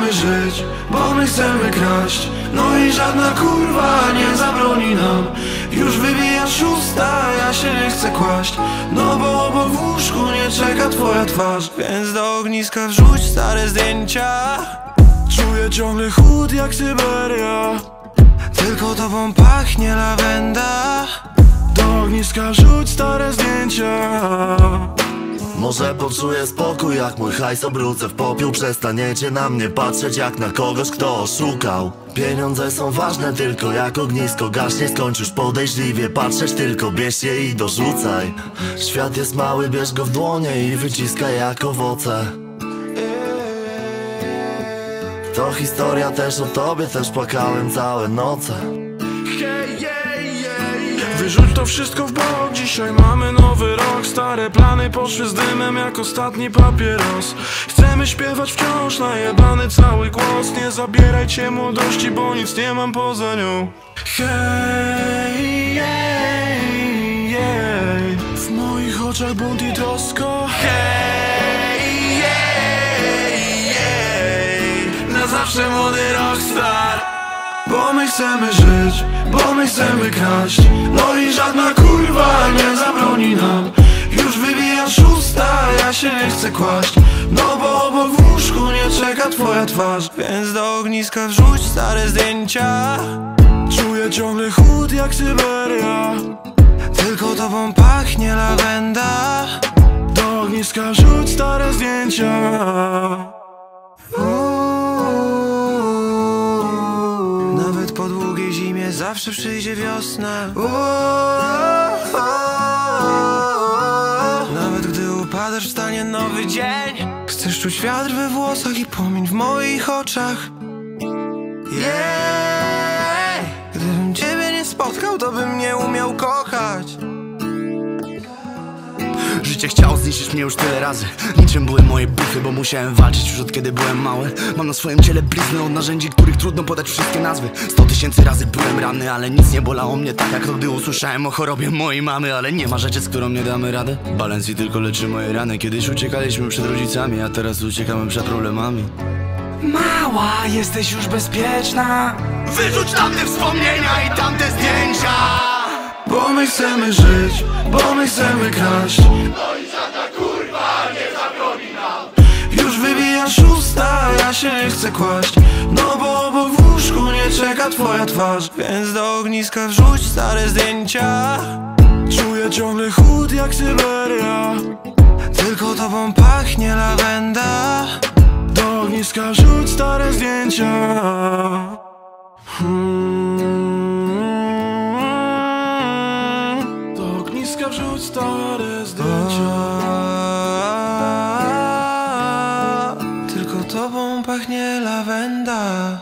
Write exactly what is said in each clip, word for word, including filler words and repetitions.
chcemy żyć, bo my chcemy kraść. No i żadna kurwa nie zabroni nam. Już wybija szósta, ja się nie chcę kłaść. No bo obok w łóżku nie czeka twoja twarz. Więc do ogniska wrzuć stare zdjęcia. Czuję ciągle chłód jak Syberia. Tylko tobą pachnie lawenda. Do ogniska wrzuć stare zdjęcia. Może poczuję spokój, jak mój hajs obrócę w popiół. Przestaniecie na mnie patrzeć jak na kogoś, kto oszukał. Pieniądze są ważne tylko jak ognisko gaśnie. Skończysz podejrzliwie patrzeć, tylko bierz je i dorzucaj. Świat jest mały, bierz go w dłonie i wyciskaj jak owoce. To historia też o tobie, też płakałem całe noce. Wyrzuć to wszystko w bok, dzisiaj mamy nowy rok. Stare plany poszły z dymem jak ostatni papieros. Chcemy śpiewać wciąż najebany cały głos. Nie zabierajcie młodości, bo nic nie mam poza nią. Hej, jej, jej. W moich oczach bunt i trosko. Hej, jej, jej. Na zawsze młody rockstar. Bo my chcemy żyć, bo my chcemy kraść. No i żadna kurwa nie zabroni nam. Już wybija szósta, ja się nie chcę kłaść. No bo obok w łóżku nie czeka twoja twarz. Więc do ogniska wrzuć stare zdjęcia. Czuję ciągle chłód jak Syberia. Tylko tobą pachnie lawenda. Do ogniska wrzuć stare zdjęcia. Nawet po długiej zimie zawsze przyjdzie wiosna. Nawet gdy upadasz, wstanie nowy dzień. Chcesz czuć wiatr we włosach i płomień w moich oczach. Yeah. Gdybym ciebie nie spotkał, to bym nie umiał kochać. Życie chciało zniszczyć mnie już tyle razy. Niczym były moje buchy, bo musiałem walczyć już od kiedy byłem mały. Mam na swoim ciele blizny od narzędzi, których trudno podać wszystkie nazwy. Sto tysięcy razy byłem ranny, ale nic nie bolało mnie tak jak to, gdy usłyszałem o chorobie mojej mamy. Ale nie ma rzeczy, z którą nie damy radę. Balenci tylko leczy moje rany. Kiedyś uciekaliśmy przed rodzicami, a teraz uciekamy przed problemami. Mała, jesteś już bezpieczna. Wyrzuć tamte wspomnienia i tamte zdjęcia. Bo my chcemy żyć, bo my chcemy kraść. No i żadna kurwa nie zabroni nam. Już wybija szósta, ja się nie chcę kłaść. No bo obok w łóżku nie czeka twoja twarz. Więc do ogniska wrzuć stare zdjęcia. Czuję ciągle chłód jak Syberia. Tylko tobą pachnie lawenda. Do ogniska wrzuć stare zdjęcia. hmm. Do ogniska wrzuć stare zdjęcia. Tylko tobą pachnie lawenda.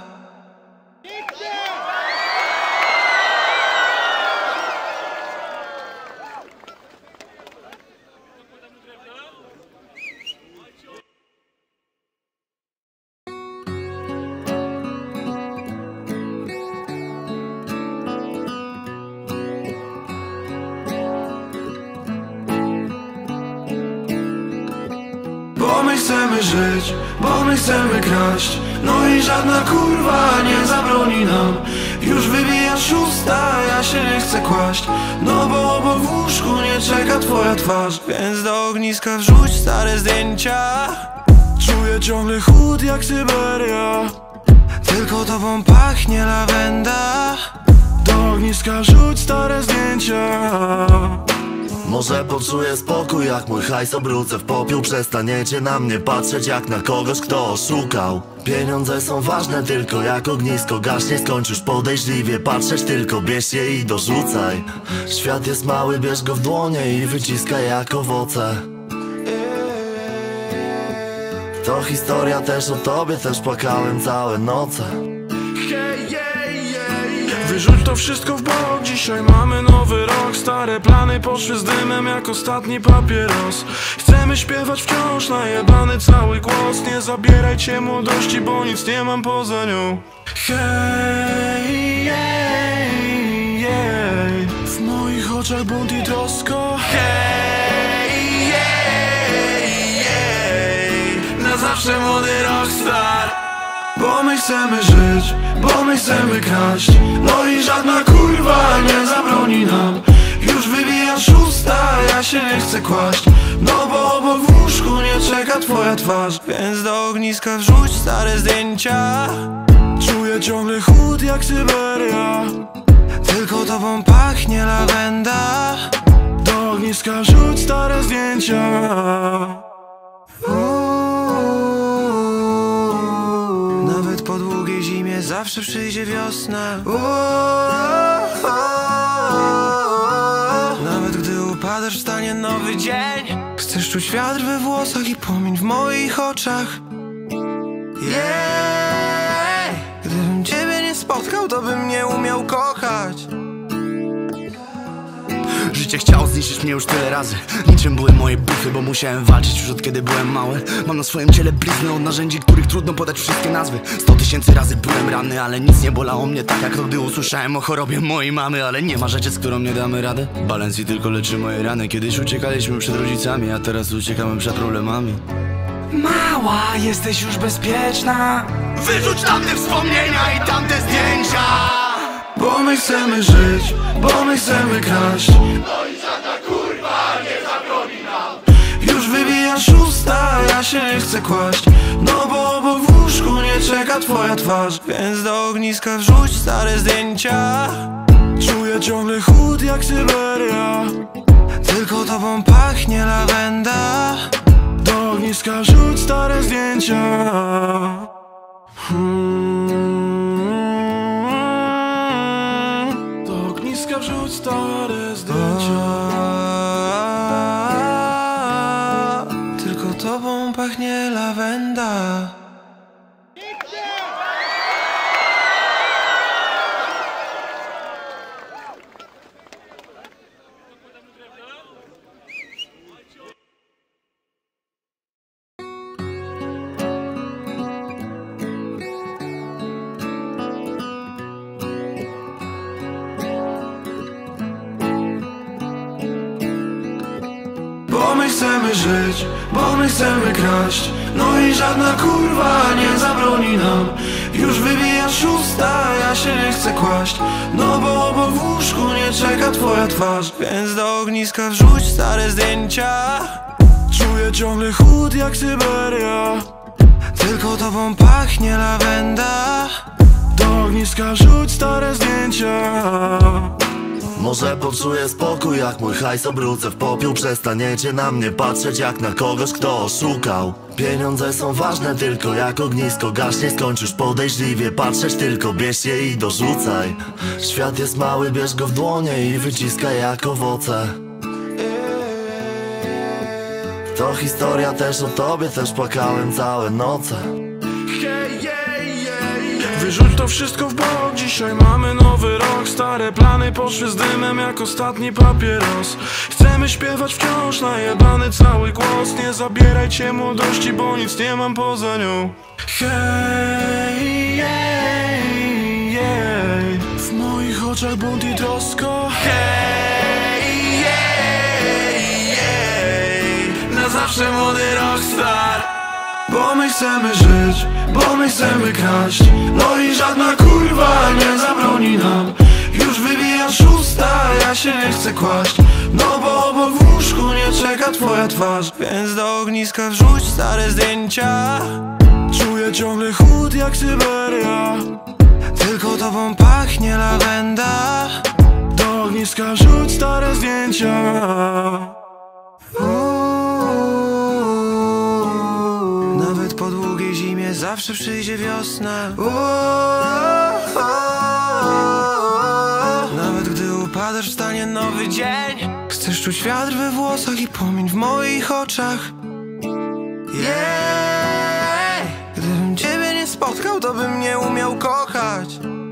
Bo my chcemy żyć, bo my chcemy kraść. No i żadna kurwa nie zabroni nam. Już wybija szósta, ja się nie chcę kłaść. No bo obok w łóżku nie czeka twoja twarz. Więc do ogniska wrzuć stare zdjęcia. Czuję ciągle chłód jak Syberia. Tylko tobą pachnie lawenda. Do ogniska wrzuć stare zdjęcia. Może poczuję spokój, jak mój hajs obrócę w popiół. Przestaniecie na mnie patrzeć jak na kogoś, kto oszukał. Pieniądze są ważne tylko jak ognisko gaśnie. Skończysz podejrzliwie patrzeć, tylko bierz je i dorzucaj. Świat jest mały, bierz go w dłonie i wyciskaj jak owoce. To historia też o tobie, też płakałem całe noce. Wyrzuć to wszystko w bok, dzisiaj mamy nowy rok. Stare plany poszły z dymem jak ostatni papieros. Chcemy śpiewać wciąż najebany cały głos. Nie zabierajcie młodości, bo nic nie mam poza nią. Hej, jej, jej. W moich oczach bunt i trosko. Hej, jej, jej. Na zawsze młody rockstar. Bo my chcemy żyć, bo my chcemy kraść. No i żadna kurwa nie zabroni nam. Już wybija szósta, ja się nie chcę kłaść. No bo obok w łóżku nie czeka twoja twarz. Więc do ogniska wrzuć stare zdjęcia. Czuję ciągle chłód jak Syberia. Tylko tobą pachnie lawenda. Do ogniska wrzuć stare zdjęcia. Nawet po długiej zimie zawsze przyjdzie wiosna. Nawet gdy upadasz, wstanie nowy dzień. Chcesz czuć wiatr we włosach i płomień w moich oczach. Yeah. Gdybym ciebie nie spotkał, to bym nie umiał kochać. Życie chciało zniszczyć mnie już tyle razy. Niczym były moje buchy, bo musiałem walczyć już od kiedy byłem mały. Mam na swoim ciele blizny od narzędzi, których trudno podać wszystkie nazwy. Sto tysięcy razy byłem ranny, ale nic nie bolało mnie tak jak to, gdy usłyszałem o chorobie mojej mamy. Ale nie ma rzeczy, z którą nie damy rady. Balenci tylko leczy moje rany. Kiedyś uciekaliśmy przed rodzicami, a teraz uciekamy przed problemami. Mała, jesteś już bezpieczna. Wyrzuć tamte wspomnienia i tamte zdjęcia. Bo my chcemy żyć, bo my chcemy kraść. No i żadna kurwa nie zabroni nam. Już wybija szósta, ja się nie chcę kłaść. No bo obok w łóżku nie czeka twoja twarz. Więc do ogniska wrzuć stare zdjęcia. Czuję ciągle chłód jak Syberia. Tylko tobą pachnie lawenda. Do ogniska wrzuć stare zdjęcia. hmm. Do ogniska wrzuć stare zdjęcia. Tylko tobą pachnie lawenda. Bo my chcemy żyć, bo my chcemy kraść. No i żadna kurwa nie zabroni nam. Już wybija szósta, ja się nie chcę kłaść. No bo obok w łóżku nie czeka twoja twarz. Więc do ogniska wrzuć stare zdjęcia. Czuję ciągle chłód jak Syberia. Tylko tobą pachnie lawenda. Do ogniska wrzuć stare zdjęcia. Może poczuję spokój, jak mój hajs obrócę w popiół. Przestaniecie na mnie patrzeć jak na kogoś, kto oszukał. Pieniądze są ważne, tylko jak ognisko gaśnie. Skończysz podejrzliwie patrzeć, tylko bierz je i dorzucaj. Świat jest mały, bierz go w dłonie i wyciskaj jak owoce. To historia też o tobie, też płakałem całe noce. Wyrzuć to wszystko w bok, dzisiaj mamy nowy rok. Stare plany poszły z dymem jak ostatni papieros. Chcemy śpiewać wciąż najebany cały głos. Nie zabierajcie młodości, bo nic nie mam poza nią. Hej, jej, jej. W moich oczach bunt i trosko. Hej, jej, jej. Na zawsze młody rockstar. Bo my chcemy żyć, bo my chcemy kraść. No i żadna kurwa nie zabroni nam. Już wybija szósta, ja się nie chcę kłaść. No bo obok w łóżku nie czeka twoja twarz. Więc do ogniska wrzuć stare zdjęcia. Czuję ciągle chłód jak Syberia. Tylko tobą pachnie lawenda. Do ogniska wrzuć stare zdjęcia. Nawet po długiej zimie zawsze przyjdzie wiosna. Nawet gdy upadasz, wstanie nowy dzień. Chcesz czuć wiatr we włosach i płomień w moich oczach. Yeah. Gdybym ciebie nie spotkał, to bym nie umiał kochać.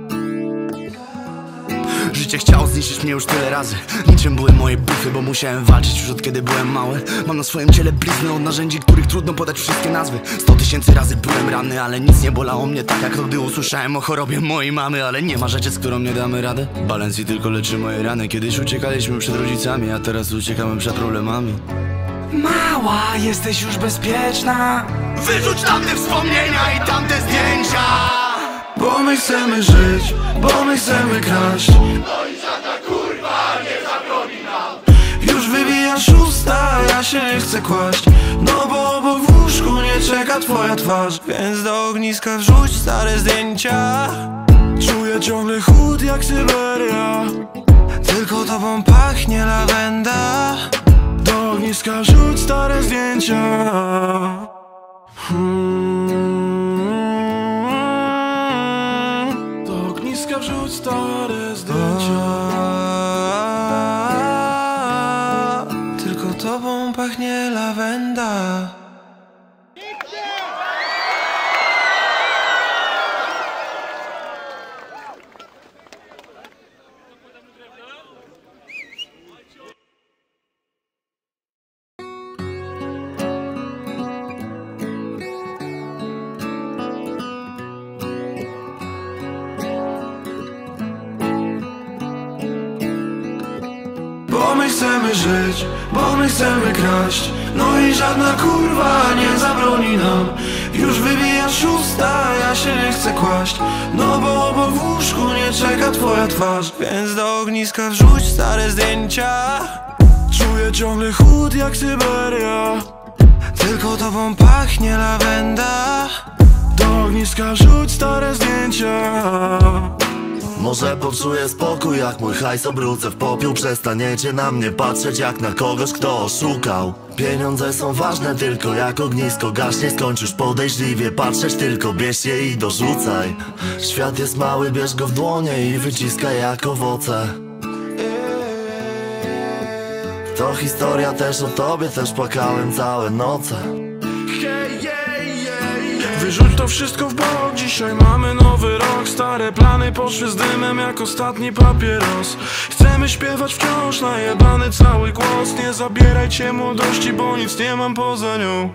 Życie chciało zniszczyć mnie już tyle razy. Niczym były moje buchy, bo musiałem walczyć już od kiedy byłem mały. Mam na swoim ciele blizny od narzędzi, których trudno podać wszystkie nazwy. Sto tysięcy razy byłem ranny, ale nic nie bolało mnie tak jak to, gdy usłyszałem o chorobie mojej mamy. Ale nie ma rzeczy, z którą nie damy rady. Balenci tylko leczy moje rany. Kiedyś uciekaliśmy przed rodzicami, a teraz uciekamy przed problemami. Mała, jesteś już bezpieczna. Wyrzuć tamte wspomnienia i tamte zdjęcia. Bo my chcemy żyć, bo my chcemy kraść. No i żadna kurwa nie zabroni nam. Już wybija szósta, ja się nie chcę kłaść. No bo obok w łóżku nie czeka twoja twarz. Więc do ogniska wrzuć stare zdjęcia. Czuję ciągle chłód jak Syberia. Tylko tobą pachnie lawenda. Do ogniska wrzuć stare zdjęcia. hmm. Do ogniska wrzuć stare zdjęcia. Tylko tobą pachnie lawenda. Bo my chcemy żyć, bo my chcemy kraść. No i żadna kurwa nie zabroni nam. Już wybija szósta, ja się nie chcę kłaść. No bo obok w łóżku nie czeka twoja twarz. Więc do ogniska wrzuć stare zdjęcia. Czuję ciągle chłód jak Syberia. Tylko tobą pachnie lawenda. Do ogniska wrzuć stare zdjęcia. Może poczuję spokój, jak mój hajs obrócę w popiół. Przestaniecie na mnie patrzeć jak na kogoś, kto oszukał. Pieniądze są ważne, tylko jak ognisko gaśnie. Skończysz podejrzliwie patrzeć, tylko bierz je i dorzucaj. Świat jest mały, bierz go w dłonie i wyciskaj jak owoce. To historia też o tobie, też płakałem całe noce. Wyrzuć to wszystko w bok, dzisiaj mamy nowy rok. Stare plany poszły z dymem jak ostatni papieros. Chcemy śpiewać wciąż najebany cały głos. Nie zabierajcie młodości, bo nic nie mam poza nią.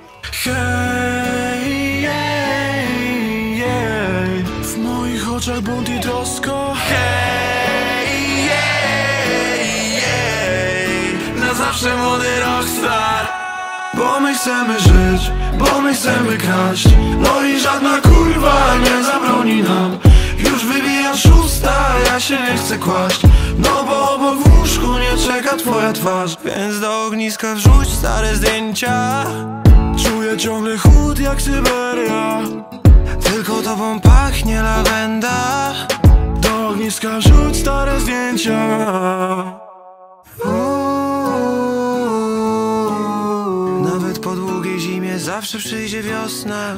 Hej, jej, jej. W moich oczach bunt i trosko. Hej, jej, jej. Na zawsze młody rockstar. Bo my chcemy żyć, bo my chcemy kraść. No i żadna kurwa nie zabroni nam. Już wybija szósta, ja się nie chcę kłaść. No bo obok w łóżku nie czeka twoja twarz. Więc do ogniska wrzuć stare zdjęcia. Czuję ciągle chłód jak Syberia. Tylko tobą pachnie lawenda. Do ogniska wrzuć stare zdjęcia. Nawet po długiej zimie zawsze przyjdzie wiosna.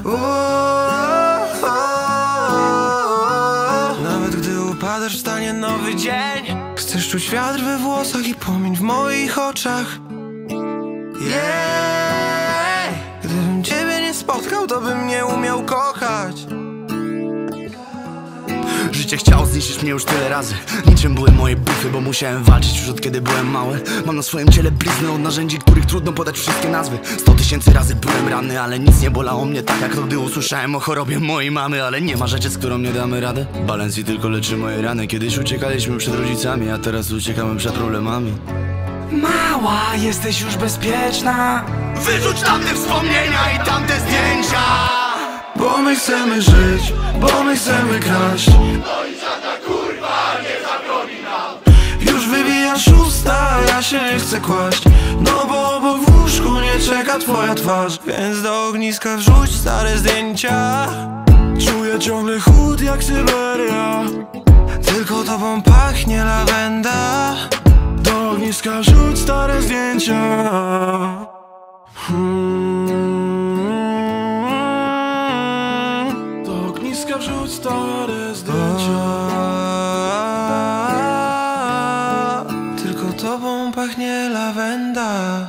Nawet gdy upadasz, wstanie nowy dzień. Chcesz czuć wiatr we włosach i płomień w moich oczach. Yeah. Gdybym ciebie nie spotkał, to bym nie umiał kochać. Życie chciało zniszczyć mnie już tyle razy. Niczym były moje bufy, bo musiałem walczyć już od kiedy byłem mały. Mam na swoim ciele blizny od narzędzi, których trudno podać wszystkie nazwy. Sto tysięcy razy byłem ranny, ale nic nie bolało mnie tak jak to, gdy usłyszałem o chorobie mojej mamy. Ale nie ma rzeczy, z którą nie damy rady. Balenci tylko leczy moje rany. Kiedyś uciekaliśmy przed rodzicami, a teraz uciekamy przed problemami. Mała, jesteś już bezpieczna. Wyrzuć tamte wspomnienia i tamte zdjęcia. Bo my chcemy żyć, bo my chcemy kraść. No i żadna kurwa nie zabroni nam. Już wybija szósta, ja się nie chcę kłaść. No bo obok w łóżku nie czeka twoja twarz. Więc do ogniska wrzuć stare zdjęcia. Czuję ciągle chłód jak Syberia. Tylko tobą pachnie lawenda. Do ogniska wrzuć stare zdjęcia. hmm. Wrzuć stare zdjęcia. Tylko tobą pachnie lawenda.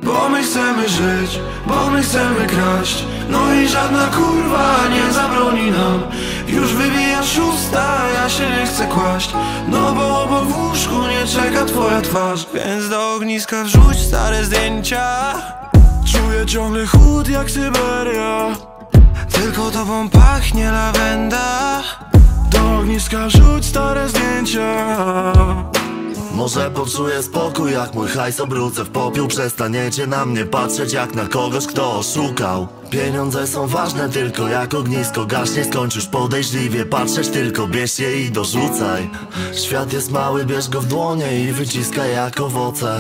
Bo my chcemy żyć, bo my chcemy kraść. No i żadna kurwa nie zabroni nam. Już wybija szósta, ja się nie chcę kłaść. No bo obok w łóżku nie czeka twoja twarz. Więc do ogniska wrzuć stare zdjęcia. Czuję ciągle chłód jak Syberia. Tylko tobą pachnie lawenda. Do ogniska wrzuć stare zdjęcia. Może poczuję spokój, jak mój hajs obrócę w popiół. Przestaniecie na mnie patrzeć jak na kogoś, kto oszukał. Pieniądze są ważne, tylko jak ognisko gaśnie. Skończysz podejrzliwie patrzeć, tylko bierz je i dorzucaj. Świat jest mały, bierz go w dłonie i wyciskaj jak owoce.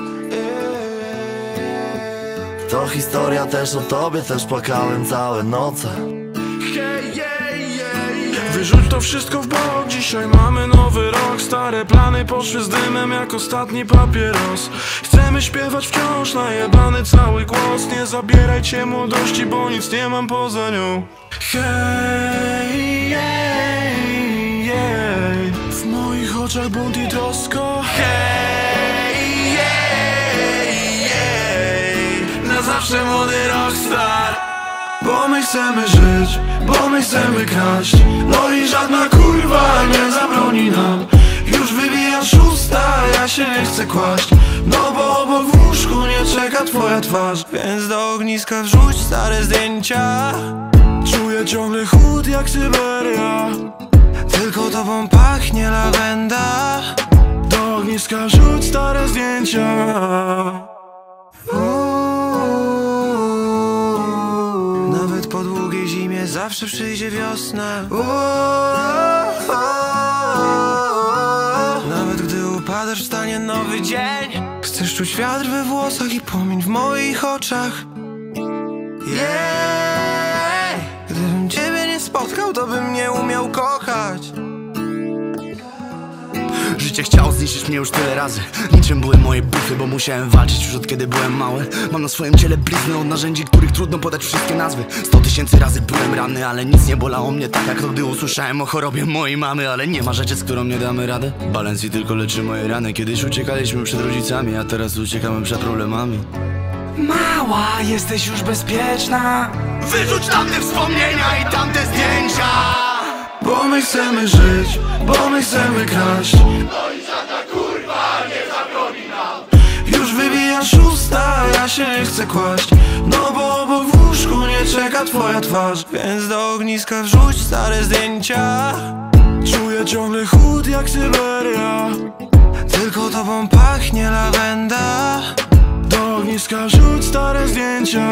To historia też o tobie, też płakałem całe noce. Wyrzuć to wszystko w bok, dzisiaj mamy nowy rok. Stare plany poszły z dymem jak ostatni papieros. Chcemy śpiewać wciąż najebany cały głos. Nie zabierajcie młodości, bo nic nie mam poza nią. Hej, jej, jej. W moich oczach bunt i trosko. Hej, jej, jej. Na zawsze młody rockstar. Bo my chcemy żyć, bo my chcemy kraść. No i żadna kurwa nie zabroni nam. Już wybija szósta, ja się nie chcę kłaść. No bo obok w łóżku nie czeka twoja twarz. Więc do ogniska wrzuć stare zdjęcia. Czuję ciągle chłód jak Syberia. Tylko tobą pachnie lawenda. Do ogniska wrzuć stare zdjęcia. Nawet po długiej zimie zawsze przyjdzie wiosna. Nawet gdy upadasz, wstanie nowy dzień. Chcesz czuć wiatr we włosach i płomień w moich oczach. Yeah. Gdybym ciebie nie spotkał, to bym nie umiał kochać. Życie chciało zniszczyć mnie już tyle razy. Niczym były moje buchy, bo musiałem walczyć już od kiedy byłem mały. Mam na swoim ciele blizny od narzędzi, których trudno podać wszystkie nazwy. Sto tysięcy razy byłem ranny, ale nic nie bolało mnie tak jak to, gdy usłyszałem o chorobie mojej mamy. Ale nie ma rzeczy, z którą nie damy rady. Balenci tylko leczy moje rany. Kiedyś uciekaliśmy przed rodzicami, a teraz uciekamy przed problemami. Mała, jesteś już bezpieczna. Wyrzuć tamte wspomnienia i tamte zdjęcia. Bo my chcemy żyć, bo my chcemy kraść. No i żadna kurwa nie zabroni nam. Już wybija szósta, ja się nie chcę kłaść. No bo obok w łóżku nie czeka twoja twarz. Więc do ogniska wrzuć stare zdjęcia. Czuję ciągle chłód jak Syberia. Tylko tobą pachnie lawenda. Do ogniska wrzuć stare zdjęcia.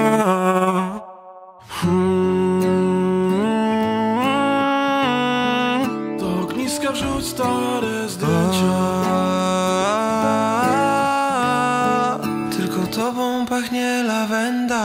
hmm. Do ogniska wrzuć stare zdjęcia. Tylko tobą pachnie lawenda.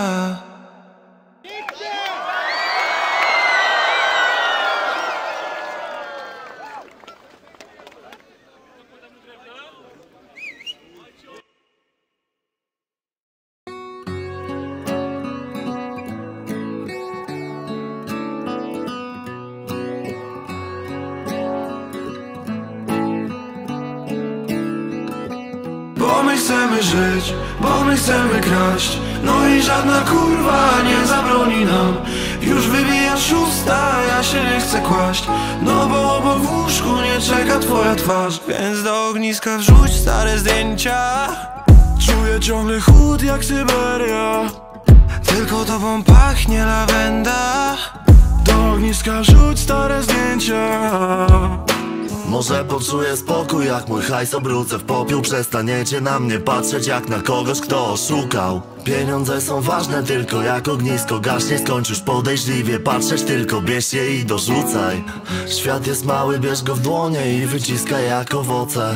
Bo my chcemy żyć, bo my chcemy kraść. No i żadna kurwa nie zabroni nam. Już wybija szósta, ja się nie chcę kłaść. No bo obok w łóżku nie czeka twoja twarz. Więc do ogniska wrzuć stare zdjęcia. Czuję ciągle chłód jak Syberia. Tylko tobą pachnie lawenda. Do ogniska wrzuć stare zdjęcia. Może poczuję spokój, jak mój hajs obrócę w popiół. Przestaniecie na mnie patrzeć jak na kogoś, kto oszukał. Pieniądze są ważne, tylko jak ognisko gaśnie. Skończysz podejrzliwie patrzeć, tylko bierz je i dorzucaj. Świat jest mały, bierz go w dłonie i wyciskaj jak owoce.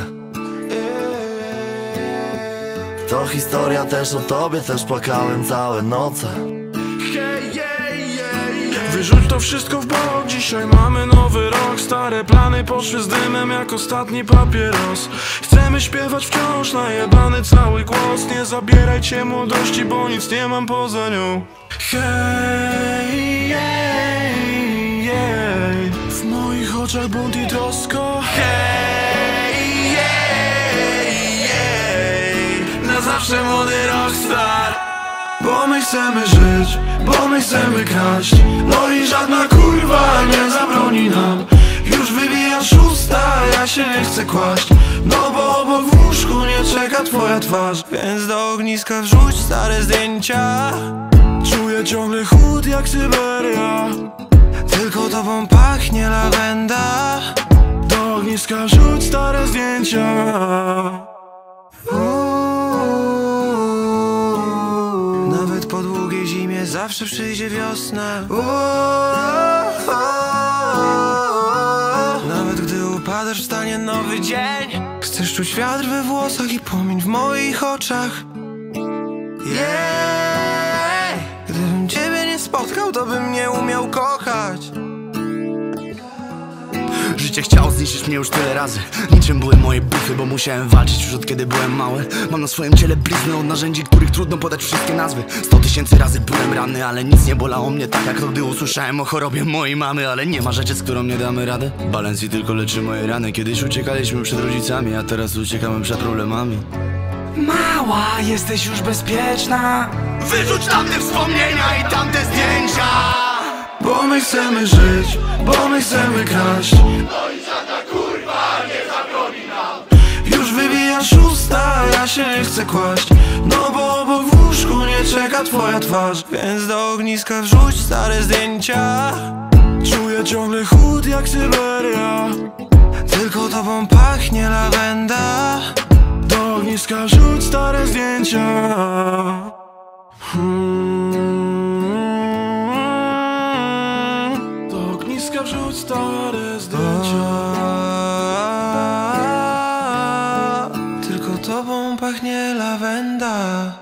To historia też o tobie, też płakałem całe noce. Wyrzuć to wszystko w bok, dzisiaj mamy nowy rok. Stare plany poszły z dymem jak ostatni papieros. Chcemy śpiewać wciąż najebany cały głos. Nie zabierajcie młodości, bo nic nie mam poza nią. Hej, jej, jej. W moich oczach bunt i trosko. Hej, jej, jej. Na Na zawsze młody rockstar. Bo my chcemy żyć, bo my chcemy kraść. No i żadna kurwa nie zabroni nam. Już wybija szósta, ja się nie chcę kłaść. No bo obok w łóżku nie czeka twoja twarz. Więc do ogniska wrzuć stare zdjęcia. Czuję ciągle chłód jak Syberia. Tylko tobą pachnie lawenda. Do ogniska wrzuć stare zdjęcia. Nawet po długiej zimie zawsze przyjdzie wiosna. Nawet gdy upadasz, wstanie nowy dzień. Chcesz czuć wiatr we włosach i płomień w moich oczach. Yeah. Gdybym ciebie nie spotkał, to bym nie umiał kochać. Życie chciało zniszczyć mnie już tyle razy. Niczym były moje buchy, bo musiałem walczyć już od kiedy byłem mały. Mam na swoim ciele blizny od narzędzi, których trudno podać wszystkie nazwy. Sto tysięcy razy byłem ranny, ale nic nie bolało mnie tak jak to, gdy usłyszałem o chorobie mojej mamy. Ale nie ma rzeczy, z którą nie damy rady. Balenci tylko leczy moje rany. Kiedyś uciekaliśmy przed rodzicami, a teraz uciekamy przed problemami. Mała, jesteś już bezpieczna. Wyrzuć tamte wspomnienia i tamte zdjęcia. Bo my chcemy żyć, bo my chcemy kraść. No i żadna kurwa nie zabroni nam. Już wybija szósta, ja się nie chcę kłaść. No bo obok w łóżku nie czeka twoja twarz. Więc do ogniska wrzuć stare zdjęcia. Czuję ciągle chłód jak Syberia. Tylko tobą pachnie lawenda. Do ogniska wrzuć stare zdjęcia. hmm. Do ogniska wrzuć stare zdjęcia. Tylko tobą pachnie lawenda.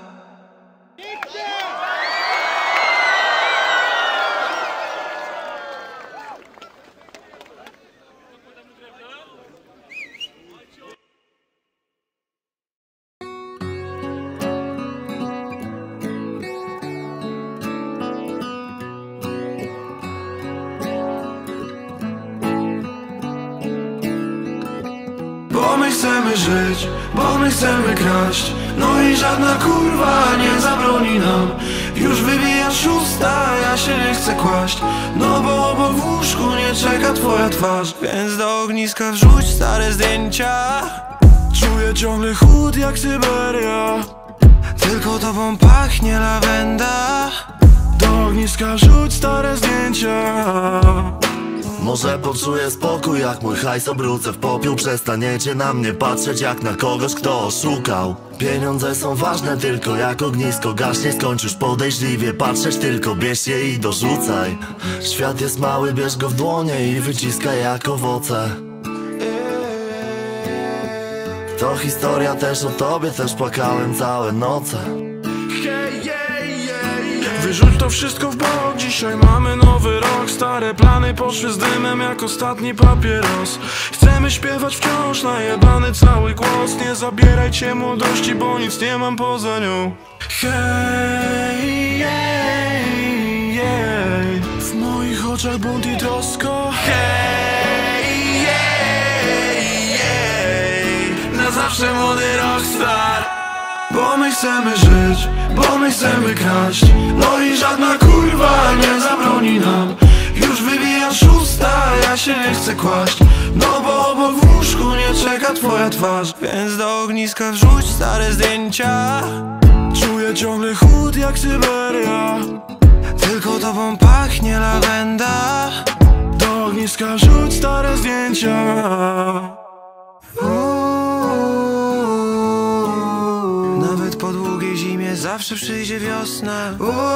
Bo my chcemy żyć, bo my chcemy kraść. No i żadna kurwa nie zabroni nam. Już wybija szósta, ja się nie chcę kłaść. No bo obok w łóżku nie czeka twoja twarz. Więc do ogniska wrzuć stare zdjęcia. Czuję ciągle chłód jak Syberia. Tylko tobą pachnie lawenda. Do ogniska wrzuć stare zdjęcia. Może poczuję spokój, jak mój hajs obrócę w popiół. Przestaniecie na mnie patrzeć jak na kogoś, kto oszukał. Pieniądze są ważne tylko jak ognisko gaśnie. Skończysz podejrzliwie patrzeć, tylko bierz je i dorzucaj. Świat jest mały, bierz go w dłonie i wyciskaj jak owoce. To historia też o tobie, też płakałem całe noce. Wyrzuć to wszystko w bok, dzisiaj mamy nowy rok. Stare plany poszły z dymem jak ostatni papieros. Chcemy śpiewać wciąż najebany cały głos. Nie zabierajcie młodości, bo nic nie mam poza nią. Hej, jej, jej. W moich oczach bunt i trosko. Hej, jej, jej. Na zawsze młody rockstar. Bo my chcemy żyć, bo my chcemy kraść. No i żadna kurwa nie zabroni nam. Już wybija szósta, ja się nie chcę kłaść. No bo obok w łóżku nie czeka twoja twarz. Więc do ogniska wrzuć stare zdjęcia. Czuję ciągle chłód jak Syberia. Tylko tobą pachnie lawenda. Do ogniska wrzuć stare zdjęcia. Nawet po długiej zimie zawsze przyjdzie wiosna.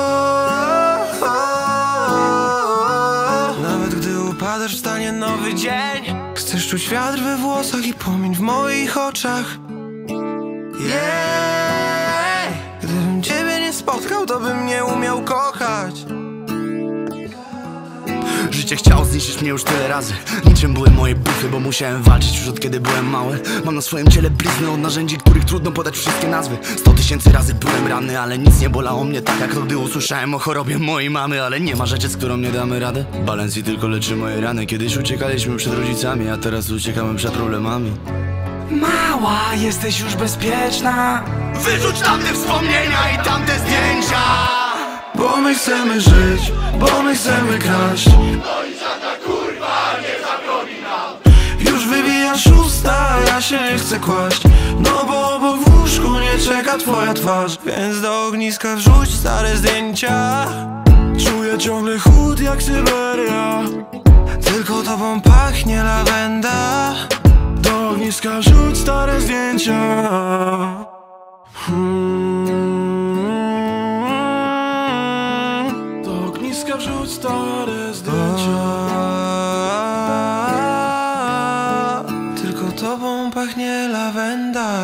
Nawet gdy upadasz, wstanie nowy dzień. Chcesz czuć wiatr we włosach i płomień w moich oczach. Yeah. Gdybym ciebie nie spotkał, to bym nie umiał kochać. Życie chciało zniszczyć mnie już tyle razy. Niczym były moje buchy, bo musiałem walczyć już od kiedy byłem mały. Mam na swoim ciele blizny od narzędzi, których trudno podać wszystkie nazwy. Sto tysięcy razy byłem ranny, ale nic nie bolało mnie tak jak to, gdy usłyszałem o chorobie mojej mamy. Ale nie ma rzeczy, z którą nie damy rady. Balenci tylko leczy moje rany. Kiedyś uciekaliśmy przed rodzicami, a teraz uciekamy przed problemami. Mała, jesteś już bezpieczna. Wyrzuć tamte wspomnienia i tamte zdjęcia. Bo my chcemy żyć, bo my chcemy kraść. No i żadna kurwa nie zabroni nam. Już wybija szósta, ja się nie chcę kłaść. No bo obok w łóżku nie czeka twoja twarz. Więc do ogniska wrzuć stare zdjęcia. Czuję ciągle chłód jak Syberia. Tylko tobą pachnie lawenda. Do ogniska wrzuć stare zdjęcia. hmm. Do ogniska wrzuć stare zdjęcia. Tylko tobą pachnie lawenda.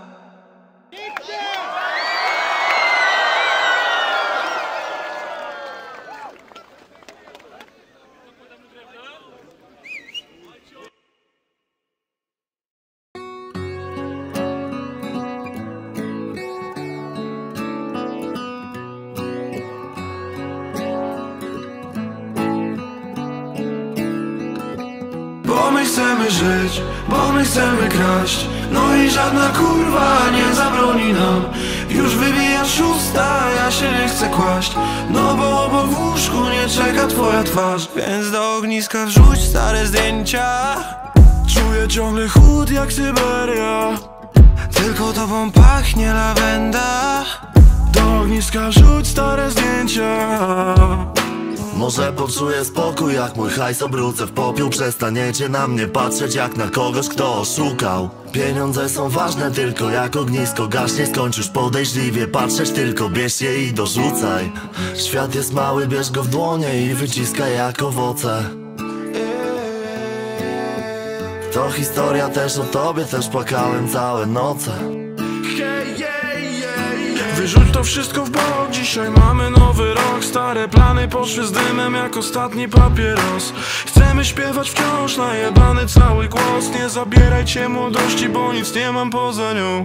Bo my chcemy żyć, bo my chcemy kraść. No i żadna kurwa nie zabroni nam. Już wybija szósta, ja się nie chcę kłaść. No bo obok w łóżku nie czeka twoja twarz. Więc do ogniska wrzuć stare zdjęcia. Czuję ciągle chłód jak Syberia. Tylko tobą pachnie lawenda. Do ogniska wrzuć stare zdjęcia. Może poczuję spokój, jak mój hajs obrócę w popiół. Przestaniecie na mnie patrzeć jak na kogoś, kto oszukał. Pieniądze są ważne, tylko jak ognisko gaśnie. Skończysz podejrzliwie patrzeć, tylko bierz je i dorzucaj. Świat jest mały, bierz go w dłonie i wyciskaj jak owoce. To historia też o tobie, też płakałem całe noce. Wyrzuć to wszystko w bok, dzisiaj mamy nowy rok. Stare plany poszły z dymem jak ostatni papieros. Chcemy śpiewać wciąż najebany cały głos. Nie zabierajcie młodości, bo nic nie mam poza nią.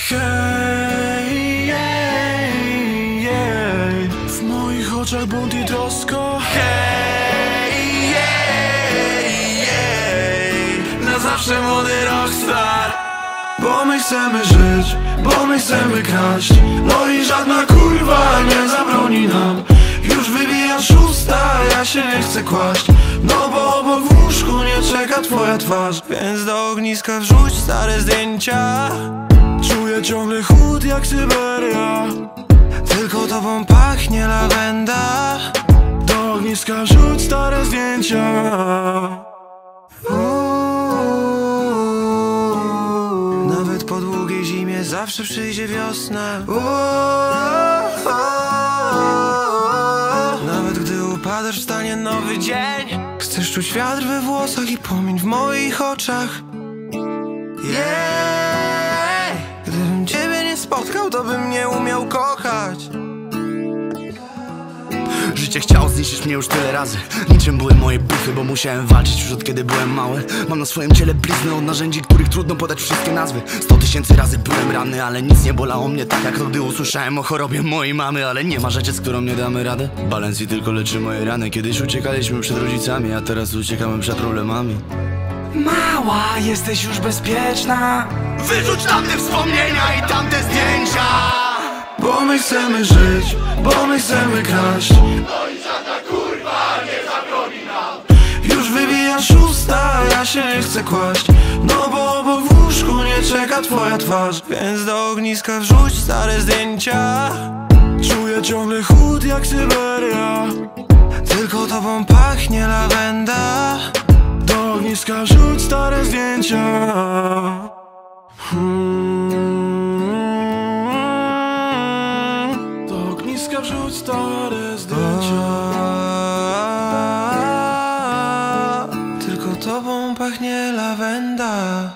Hej, jej, jej. W moich oczach bunt i trosko. Hej, jej, jej. Na zawsze młody rockstar. Bo my chcemy żyć, bo my chcemy kraść. No i żadna kurwa nie zabroni nam. Już wybija szósta, ja się nie chcę kłaść. No bo obok w łóżku nie czeka twoja twarz. Więc do ogniska wrzuć stare zdjęcia. Czuję ciągle chłód jak Syberia. Tylko tobą pachnie lawenda. Do ogniska wrzuć stare zdjęcia. Nawet po długiej zimie zawsze przyjdzie wiosna. Nawet gdy upadasz, wstanie nowy dzień. Chcesz czuć wiatr we włosach i płomień w moich oczach. Yeah. Gdybym ciebie nie spotkał, to bym nie umiał kochać. Życie chciało zniszczyć mnie już tyle razy. Niczym były moje buchy, bo musiałem walczyć już od kiedy byłem mały. Mam na swoim ciele blizny od narzędzi, których trudno podać wszystkie nazwy. Sto tysięcy razy byłem ranny, ale nic nie bolało mnie tak jak to, gdy usłyszałem o chorobie mojej mamy. Ale nie ma rzeczy, z którą nie damy radę. Balenci tylko leczy moje rany. Kiedyś uciekaliśmy przed rodzicami, a teraz uciekamy przed problemami. Mała, jesteś już bezpieczna. Wyrzuć tamte wspomnienia i tamte zdjęcia. Bo my chcemy żyć, bo my chcemy kraść. No i żadna kurwa nie zabroni nam. Już wybija szósta, ja się nie chcę kłaść. No bo obok w łóżku nie czeka twoja twarz. Więc do ogniska wrzuć stare zdjęcia. Czuję ciągle chłód jak Syberia. Tylko tobą pachnie lawenda. Do ogniska wrzuć stare zdjęcia. hmm. Do ogniska wrzuć stare zdjęcia. Tylko tobą pachnie lawenda.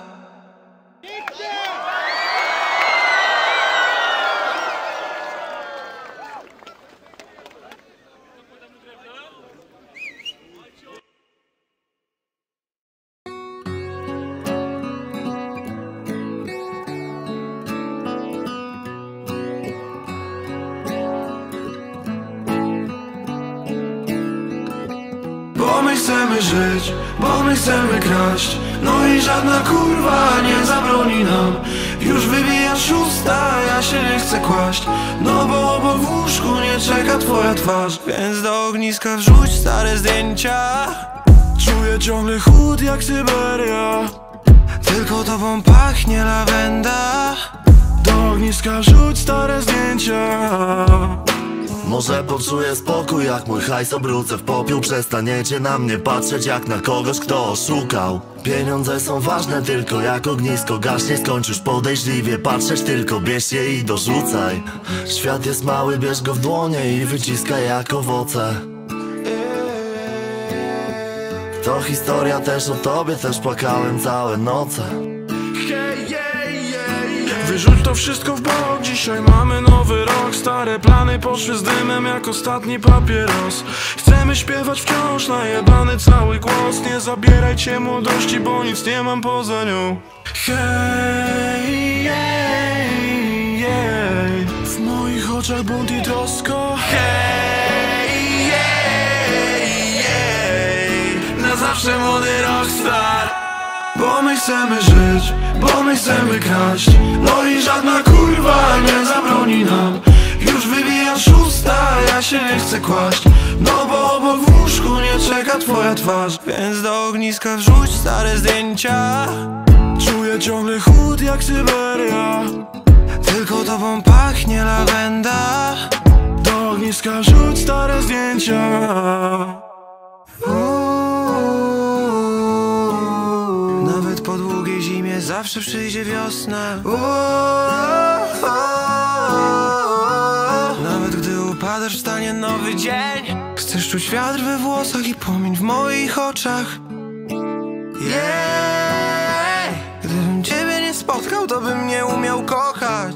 my chcemy żyć, bo my chcemy kraść. No i żadna kurwa nie zabroni nam. Już wybija szósta, ja się nie chcę kłaść. No bo obok w łóżku nie czeka twoja twarz. Więc do ogniska wrzuć stare zdjęcia. Czuję ciągle chłód jak Syberia. Tylko tobą pachnie lawenda. Do ogniska wrzuć stare zdjęcia. Może poczuję spokój, jak mój hajs obrócę w popiół. Przestaniecie na mnie patrzeć jak na kogoś, kto oszukał. Pieniądze są ważne, tylko jak ognisko gaśnie. Skończysz podejrzliwie patrzeć, tylko bierz je i dorzucaj. Świat jest mały, bierz go w dłonie i wyciskaj jak owoce. To historia też o tobie, też płakałem całe noce. Wyrzuć to wszystko w bok, dzisiaj mamy nowy rok. Stare plany poszły z dymem jak ostatni papieros. Chcemy śpiewać wciąż najebany cały głos. Nie zabierajcie młodości, bo nic nie mam poza nią. Hej, jej, jej. W moich oczach bunt i trosko. Hej, jej, jej. Na zawsze młody rockstar. Bo my chcemy żyć, bo my chcemy kraść. No i żadna kurwa nie zabroni nam. Już wybija szósta, ja się nie chcę kłaść. No bo obok w łóżku nie czeka twoja twarz. Więc do ogniska wrzuć stare zdjęcia. Czuję ciągle chłód jak Syberia. Tylko tobą pachnie lawenda. Do ogniska wrzuć stare zdjęcia. Nawet po długiej zimie zawsze przyjdzie wiosna. Nawet gdy upadasz, wstanie nowy dzień. Chcesz czuć wiatr we włosach i płomień w moich oczach. Yeah. Gdybym ciebie nie spotkał, to bym nie umiał kochać.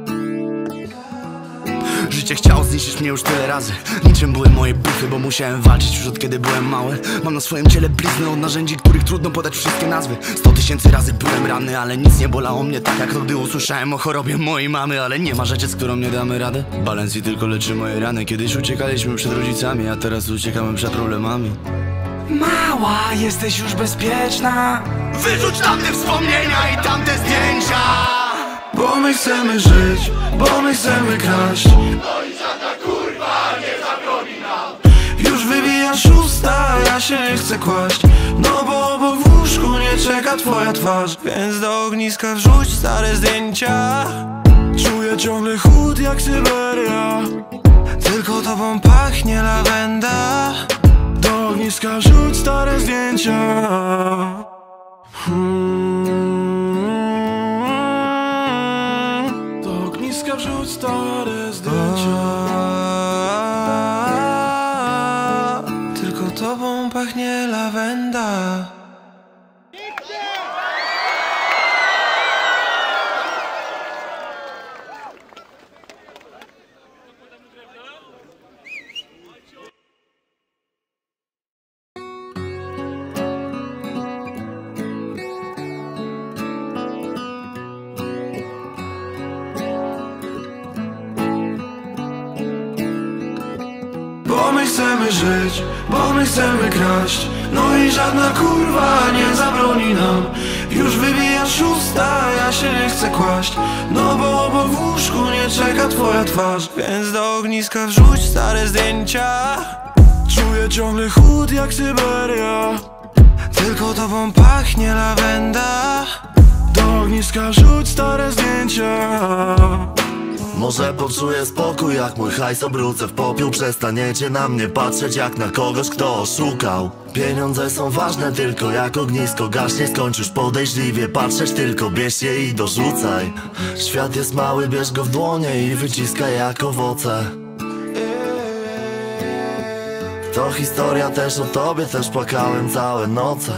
Życie chciało zniszczyć mnie już tyle razy. Niczym były moje buchy, bo musiałem walczyć już od kiedy byłem mały. Mam na swoim ciele blizny od narzędzi, których trudno podać wszystkie nazwy. Sto tysięcy razy byłem ranny, ale nic nie bolało mnie tak jak to, gdy usłyszałem o chorobie mojej mamy. Ale nie ma rzeczy, z którą nie damy rady. Balenci tylko leczy moje rany. Kiedyś uciekaliśmy przed rodzicami, a teraz uciekamy przed problemami. Mała, jesteś już bezpieczna. Wyrzuć tamte wspomnienia i tamte zdjęcia. Bo my chcemy żyć, bo my chcemy kraść. No i żadna kurwa nie zabroni nam. Już wybija szósta, ja się nie chcę kłaść. No bo obok w łóżku nie czeka twoja twarz. Więc do ogniska wrzuć stare zdjęcia. Czuję ciągle chłód jak Syberia. Tylko tobą pachnie lawenda. Do ogniska wrzuć stare zdjęcia. hmm. Do ogniska wrzuć stare zdjęcia. Tylko tobą pachnie lawenda. Bo my chcemy żyć, bo my chcemy kraść. No i żadna kurwa nie zabroni nam. Już wybija szósta, ja się nie chcę kłaść. No bo obok w łóżku nie czeka twoja twarz. Więc do ogniska wrzuć stare zdjęcia. Czuję ciągle chłód jak Syberia. Tylko tobą pachnie lawenda. Do ogniska wrzuć stare zdjęcia. Może poczuję spokój, jak mój hajs obrócę w popiół. Przestaniecie na mnie patrzeć jak na kogoś, kto oszukał. Pieniądze są ważne, tylko jak ognisko gaśnie. Skończysz podejrzliwie patrzeć, tylko bierz je i dorzucaj. Świat jest mały, bierz go w dłonie i wyciskaj jak owoce. To historia też o tobie, też płakałem całe noce.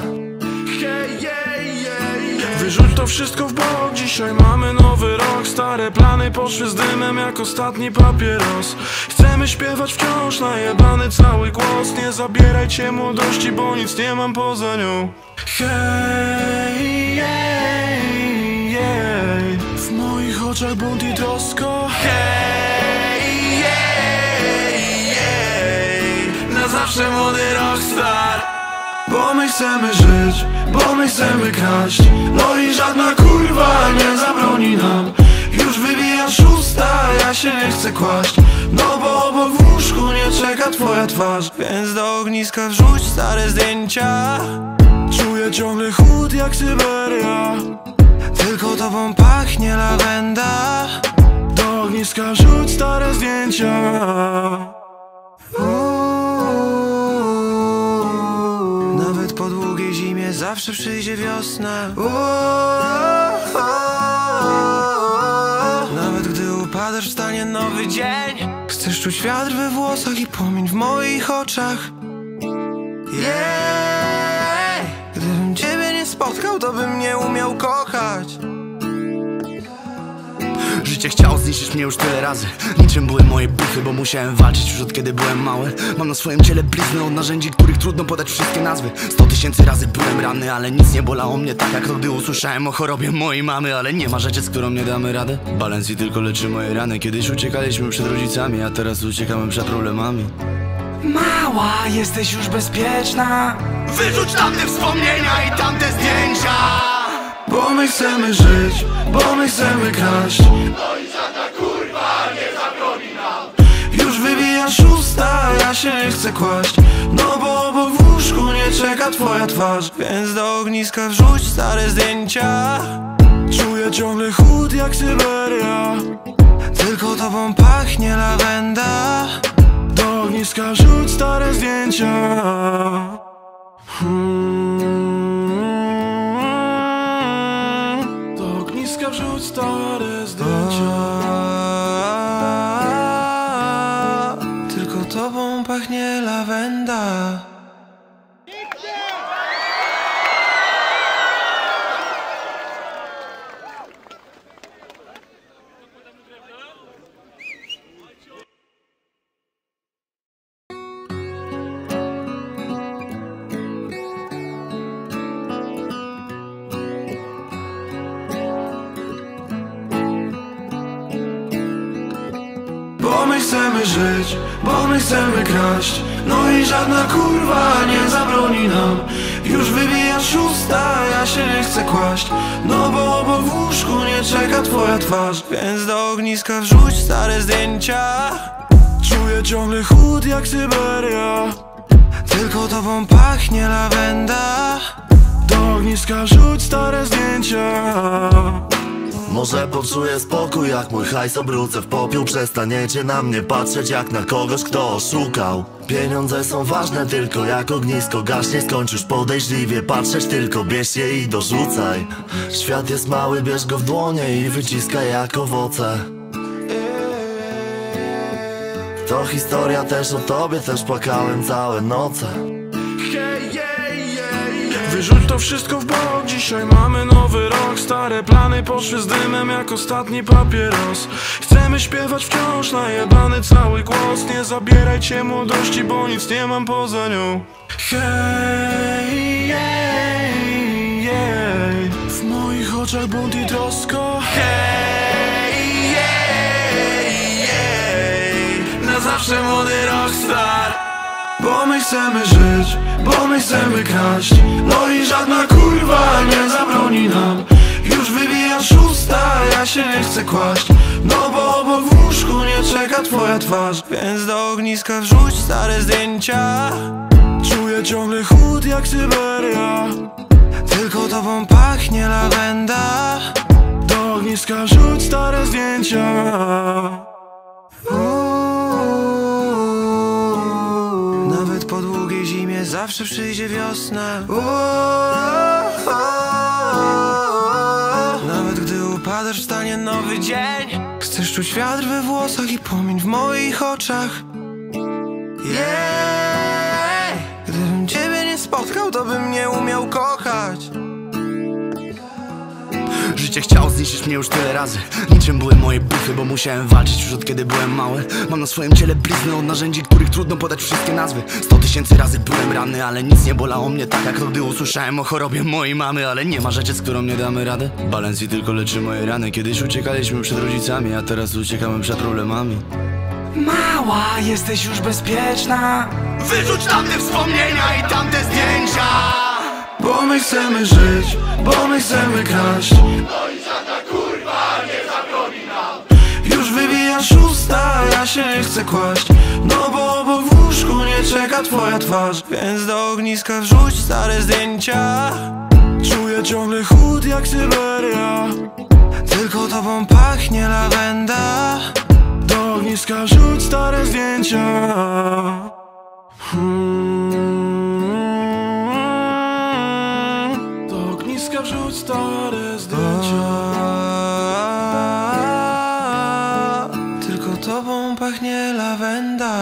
Wyrzuć to wszystko w bok, dzisiaj mamy nowy rok. Stare plany poszły z dymem jak ostatni papieros. Chcemy śpiewać wciąż najebany cały głos. Nie zabierajcie młodości, bo nic nie mam poza nią. Hej, jej, jej. W moich oczach bunt i trosko. Hej, jej, jej. Na zawsze młody rockstar. Bo my chcemy żyć, bo my chcemy kraść. No i żadna kurwa nie zabroni nam. Już wybija szósta, ja się nie chcę kłaść. No bo obok w łóżku nie czeka twoja twarz. Więc do ogniska wrzuć stare zdjęcia. Czuję ciągle chłód jak Syberia. Tylko tobą pachnie lawenda. Do ogniska wrzuć stare zdjęcia. Nawet po długiej zimie zawsze przyjdzie wiosna. Nawet gdy upadasz, wstanie nowy dzień. Chcesz czuć wiatr we włosach i płomień w moich oczach. Yeah. Gdybym ciebie nie spotkał, to bym nie umiał kochać. Życie chciało zniszczyć mnie już tyle razy. Niczym były moje buchy, bo musiałem walczyć już od kiedy byłem mały. Mam na swoim ciele blizny od narzędzi, których trudno podać wszystkie nazwy. Sto tysięcy razy byłem ranny, ale nic nie bolało mnie tak jak to, gdy usłyszałem o chorobie mojej mamy. Ale nie ma rzeczy, z którą nie damy rady. Balenci tylko leczy moje rany. Kiedyś uciekaliśmy przed rodzicami, a teraz uciekamy przed problemami. Mała, jesteś już bezpieczna. Wyrzuć tamte wspomnienia i tamte zdjęcia. Bo my chcemy żyć, bo my chcemy kraść. No i żadna kurwa nie zabroni nam. Już wybija szósta, ja się nie chcę kłaść. No bo obok w łóżku nie czeka twoja twarz. Więc do ogniska wrzuć stare zdjęcia. Czuję ciągle chłód jak Syberia. Tylko tobą pachnie lawenda. Do ogniska wrzuć stare zdjęcia. hmm. Do ogniska wrzuć stare zdjęcia. Tylko tobą pachnie lawenda. Bo my chcemy żyć, bo my chcemy kraść. No i żadna kurwa nie zabroni nam. Już wybija szósta, ja się nie chcę kłaść. No bo obok w łóżku nie czeka twoja twarz. Więc do ogniska wrzuć stare zdjęcia. Czuję ciągle chłód jak Syberia. Tylko tobą pachnie lawenda. Do ogniska wrzuć stare zdjęcia. Może poczuję spokój, jak mój hajs obrócę w popiół. Przestaniecie na mnie patrzeć jak na kogoś, kto oszukał. Pieniądze są ważne tylko jak ognisko gaśnie. Skończysz podejrzliwie patrzeć, tylko bierz je i dorzucaj. Świat jest mały, bierz go w dłonie i wyciskaj jak owoce. To historia też o tobie, też płakałem całe noce. Wyrzuć to wszystko w bok, dzisiaj mamy nowy rok. Stare plany poszły z dymem jak ostatni papieros. Chcemy śpiewać wciąż najebany cały głos. Nie zabierajcie młodości, bo nic nie mam poza nią. Hej, jej, jej. W moich oczach bunt i trosko. Hej, jej, jej. Na zawsze młody rockstar. Bo my chcemy żyć, bo my chcemy kraść. No i żadna kurwa nie zabroni nam. Już wybija szósta, ja się nie chcę kłaść. No bo obok w łóżku nie czeka twoja twarz. Więc do ogniska wrzuć stare zdjęcia. Czuję ciągle chłód jak Syberia. Tylko tobą pachnie lawenda. Do ogniska wrzuć stare zdjęcia. Nawet po długiej zimie zawsze przyjdzie wiosna. Nawet gdy upadasz, wstanie nowy dzień. Chcesz czuć wiatr we włosach i płomień w moich oczach. Yeah. Gdybym ciebie nie spotkał, to bym nie umiał kochać. Życie chciało zniszczyć mnie już tyle razy. Niczym były moje buchy, bo musiałem walczyć już od kiedy byłem mały. Mam na swoim ciele blizny od narzędzi, których trudno podać wszystkie nazwy. Sto tysięcy razy byłem ranny, ale nic nie bolało mnie tak jak to, gdy usłyszałem o chorobie mojej mamy. Ale nie ma rzeczy, z którą nie damy rady. Balenci tylko leczy moje rany. Kiedyś uciekaliśmy przed rodzicami, a teraz uciekamy przed problemami. Mała, jesteś już bezpieczna. Wyrzuć tamte wspomnienia i tamte zdjęcia. Bo my chcemy żyć, bo my chcemy kraść. No i żadna kurwa nie zabroni nam. Już wybija szósta, ja się nie chcę kłaść. No bo obok w łóżku nie czeka twoja twarz. Więc do ogniska wrzuć stare zdjęcia. Czuję ciągle chłód jak Syberia. Tylko tobą pachnie lawenda. Do ogniska wrzuć stare zdjęcia. hmm. Do ogniska wrzuć stare zdjęcia. Tylko tobą pachnie lawenda.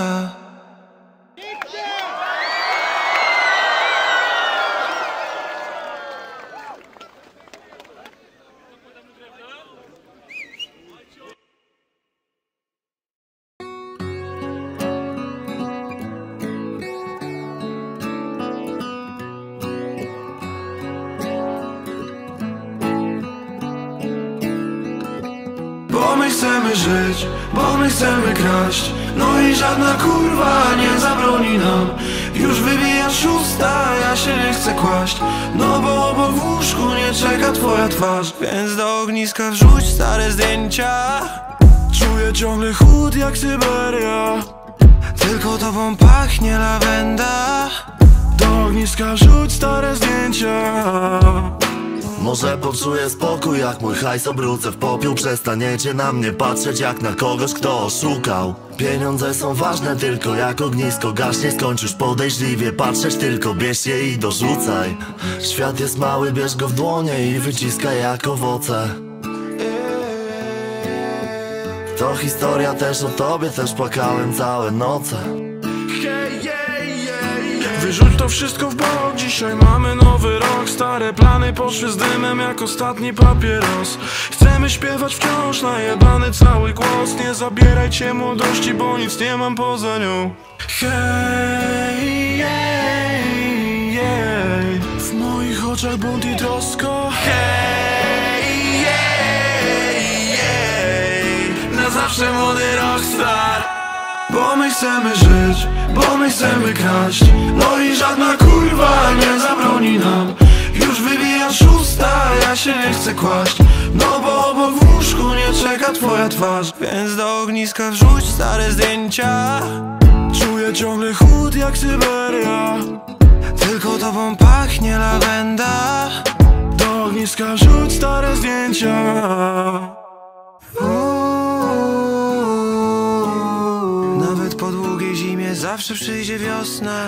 Bo my chcemy żyć, bo my chcemy kraść. No i żadna kurwa nie zabroni nam. Już wybija szósta, ja się nie chcę kłaść. No bo obok w łóżku nie czeka twoja twarz. Więc do ogniska wrzuć stare zdjęcia. Czuję ciągle chłód jak Syberia. Tylko tobą pachnie lawenda. Do ogniska wrzuć stare zdjęcia. Może poczuję spokój, jak mój hajs obrócę w popiół. Przestaniecie na mnie patrzeć jak na kogoś, kto oszukał. Pieniądze są ważne tylko jak ognisko gaśnie. Skończysz podejrzliwie patrzeć, tylko bierz je i dorzucaj. Świat jest mały, bierz go w dłonie i wyciskaj jak owoce. To historia też o tobie, też płakałem całe noce. Wyrzuć to wszystko w bok, dzisiaj mamy nowy rok. Stare plany poszły z dymem jak ostatni papieros. Chcemy śpiewać wciąż najebany cały głos. Nie zabierajcie młodości, bo nic nie mam poza nią. Hej, jej, jej. W moich oczach bunt i trosko. Hej, jej, jej. Na zawsze młody rockstar. Bo my chcemy żyć, bo my chcemy kraść. No i żadna kurwa nie zabroni nam. Już wybija szósta, ja się nie chcę kłaść. No bo obok w łóżku nie czeka twoja twarz. Więc do ogniska wrzuć stare zdjęcia. Czuję ciągle chłód jak Syberia. Tylko tobą pachnie lawenda. Do ogniska wrzuć stare zdjęcia. Nawet po długiej zimie zawsze przyjdzie wiosna.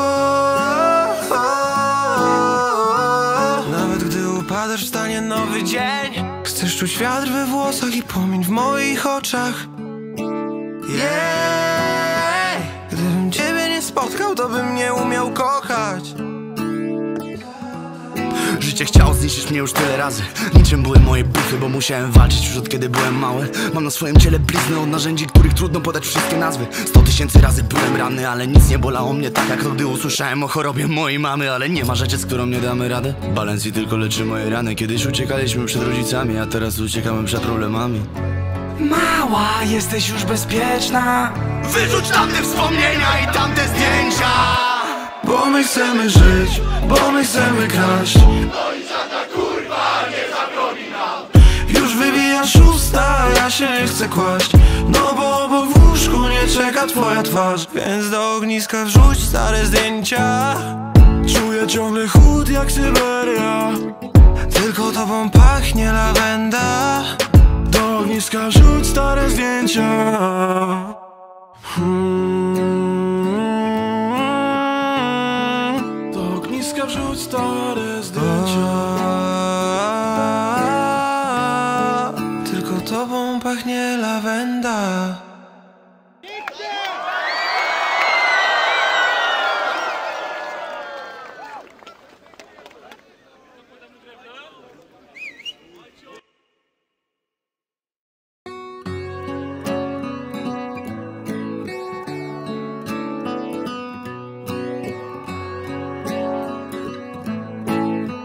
Nawet gdy upadasz, wstanie nowy dzień. Chcesz czuć wiatr we włosach i płomień w moich oczach. Yeah. Gdybym ciebie nie spotkał, to bym nie umiał kochać. Życie chciało zniszczyć mnie już tyle razy. Niczym były moje buchy, bo musiałem walczyć już od kiedy byłem mały. Mam na swoim ciele blizny od narzędzi, których trudno podać wszystkie nazwy. Sto tysięcy razy byłem ranny, ale nic nie bolało mnie tak, jak gdy usłyszałem o chorobie mojej mamy. Ale nie ma rzeczy, z którą nie damy rady. Balenci tylko leczy moje rany. Kiedyś uciekaliśmy przed rodzicami, a teraz uciekamy przed problemami. Mała, jesteś już bezpieczna. Wyrzuć tamte wspomnienia i tamte zdjęcia. Bo my chcemy żyć, bo my chcemy kraść. No i żadna kurwa nie zabroni nam. Już wybija szósta, ja się nie chcę kłaść. No bo obok w łóżku nie czeka twoja twarz. Więc do ogniska wrzuć stare zdjęcia. Czuję ciągle chłód jak Syberia. Tylko tobą pachnie lawenda. Do ogniska wrzuć stare zdjęcia. hmm. Do ogniska wrzuć stare zdjęcia. Tylko tobą pachnie lawenda.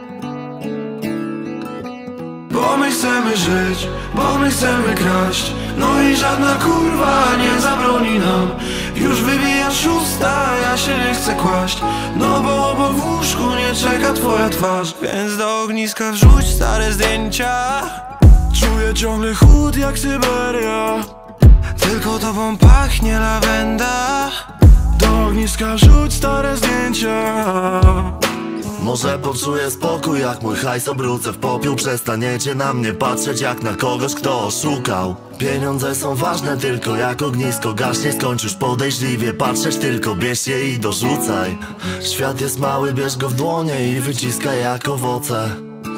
Bo my chcemy żyć, bo my chcemy kraść. No i żadna kurwa nie zabroni nam. Już wybija szósta, ja się nie chcę kłaść, no bo obok w łóżku nie czeka twoja twarz. Więc do ogniska wrzuć stare zdjęcia. Czuję ciągle chłód jak Syberia, tylko tobą pachnie lawenda. Do ogniska wrzuć stare zdjęcia. Może poczuję spokój, jak mój hajs obrócę w popiół. Przestaniecie na mnie patrzeć jak na kogoś, kto oszukał. Pieniądze są ważne, tylko jak ognisko gaśnie. Skończysz podejrzliwie patrzeć, tylko bierz je i dorzucaj. Świat jest mały, bierz go w dłonie i wyciskaj jak owoce.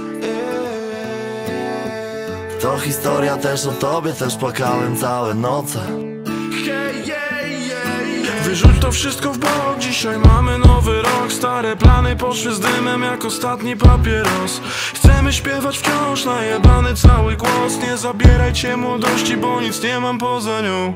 To historia też o tobie, też płakałem całe noce. Wyrzuć to wszystko w bok, dzisiaj mamy nowy rok. Stare plany poszły z dymem jak ostatni papieros. Chcemy śpiewać wciąż najebany cały głos. Nie zabierajcie młodości, bo nic nie mam poza nią.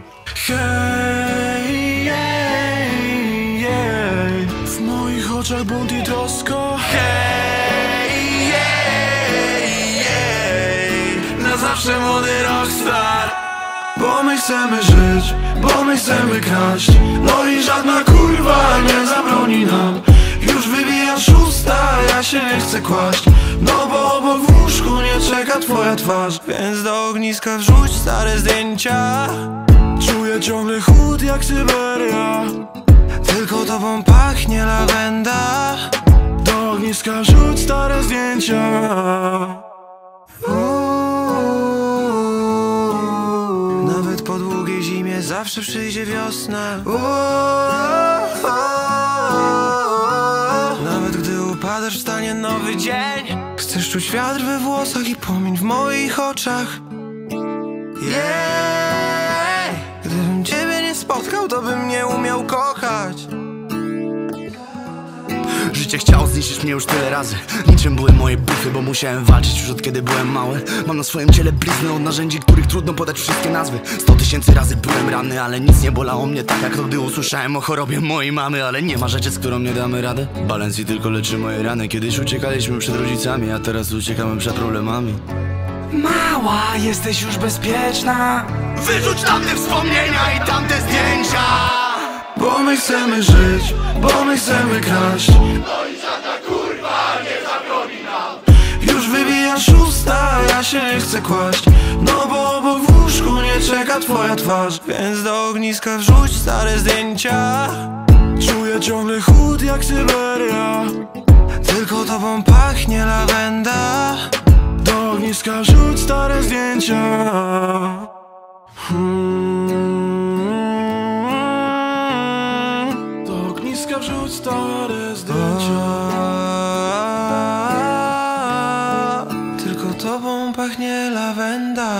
Hej, jej, jej. W moich oczach bunt i trosko. Hej, jej, jej. Na zawsze młody rockstar. Bo my chcemy żyć, bo my chcemy kraść. No i żadna kurwa nie zabroni nam. Już wybija szósta, ja się nie chcę kłaść, no bo obok w łóżku nie czeka twoja twarz. Więc do ogniska wrzuć stare zdjęcia. Czuję ciągle chłód jak Syberia, tylko tobą pachnie lawenda. Do ogniska wrzuć stare zdjęcia. Nawet po długiej zimie zawsze przyjdzie wiosna. Nawet gdy upadasz, wstanie nowy dzień. Chcesz czuć wiatr we włosach i płomień w moich oczach. Yeah. Gdybym ciebie nie spotkał, to bym nie umiał kochać. Życie chciało zniszczyć mnie już tyle razy. Niczym były moje buchy, bo musiałem walczyć już od kiedy byłem mały. Mam na swoim ciele blizny od narzędzi, których trudno podać wszystkie nazwy. Sto tysięcy razy byłem ranny, ale nic nie bolało mnie tak jak to, gdy usłyszałem o chorobie mojej mamy. Ale nie ma rzeczy, z którą nie damy radę. Balenci tylko leczy moje rany. Kiedyś uciekaliśmy przed rodzicami, a teraz uciekamy przed problemami. Mała, jesteś już bezpieczna. Wyrzuć tamte wspomnienia i tamte zdjęcia. Bo my chcemy żyć, bo my chcemy kraść. No i żadna kurwa nie zabroni nam. Już wybija szósta, ja się nie chcę kłaść, no bo obok w łóżku nie czeka twoja twarz. Więc do ogniska wrzuć stare zdjęcia. Czuję ciągle chłód jak Syberia, tylko tobą pachnie lawenda. Do ogniska wrzuć stare zdjęcia. hmm. Do ogniska wrzuć stare zdjęcia. Tylko tobą pachnie lawenda.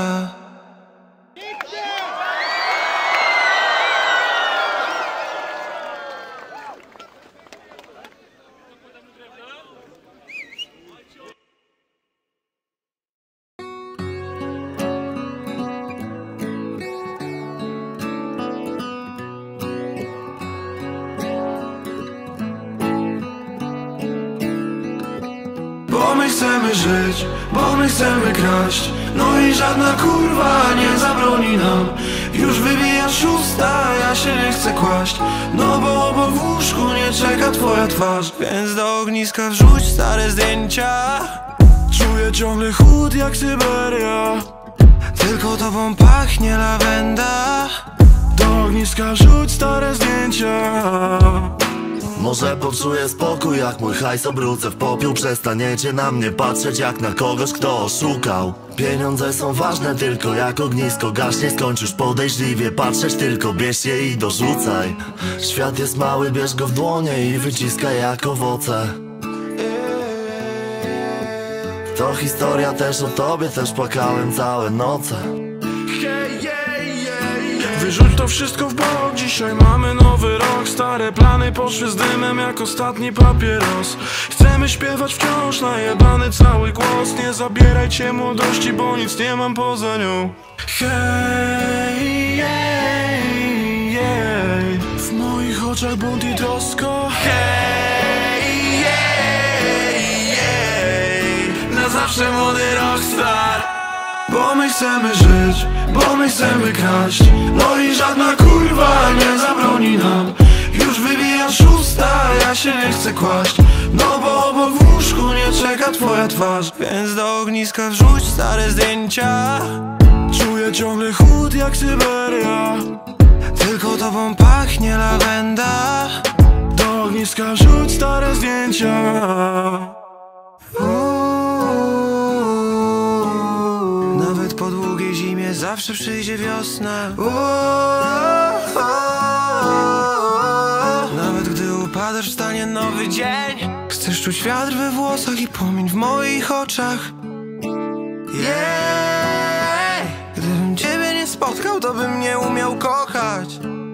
Bo my chcemy żyć, bo my chcemy kraść. No i żadna kurwa nie zabroni nam. Już wybija szósta, ja się nie chcę kłaść, no bo obok w łóżku nie czeka twoja twarz. Więc do ogniska wrzuć stare zdjęcia. Czuję ciągle chłód jak Syberia, tylko tobą pachnie lawenda. Do ogniska wrzuć stare zdjęcia. Może poczuję spokój, jak mój hajs obrócę w popiół. Przestaniecie na mnie patrzeć jak na kogoś, kto oszukał. Pieniądze są ważne, tylko jak ognisko gaśnie. Skończysz podejrzliwie patrzeć, tylko bierz je i dorzucaj. Świat jest mały, bierz go w dłonie i wyciskaj jak owoce. To historia też o tobie, też płakałem całe noce. Wyrzuć to wszystko w bok, dzisiaj mamy nowy rok. Stare plany poszły z dymem jak ostatni papieros. Chcemy śpiewać wciąż najebany cały głos. Nie zabierajcie młodości, bo nic nie mam poza nią. Hej, jej, jej. W moich oczach bunt i trosko. Hej, jej, jej. Na zawsze młody rockstar. Bo my chcemy żyć, bo my chcemy kraść. No i żadna kurwa nie zabroni nam. Już wybija szósta, ja się nie chcę kłaść. No bo obok w łóżku nie czeka twoja twarz. Więc do ogniska wrzuć stare zdjęcia. Czuję ciągle chłód jak Syberia. Tylko tobą pachnie lawenda. Do ogniska wrzuć stare zdjęcia. Nawet po długiej zimie zawsze przyjdzie wiosna. Nawet gdy upadasz, wstanie nowy dzień. Chcesz czuć wiatr we włosach i płomień w moich oczach. Yeah. Gdybym ciebie nie spotkał, to bym nie umiał kochać.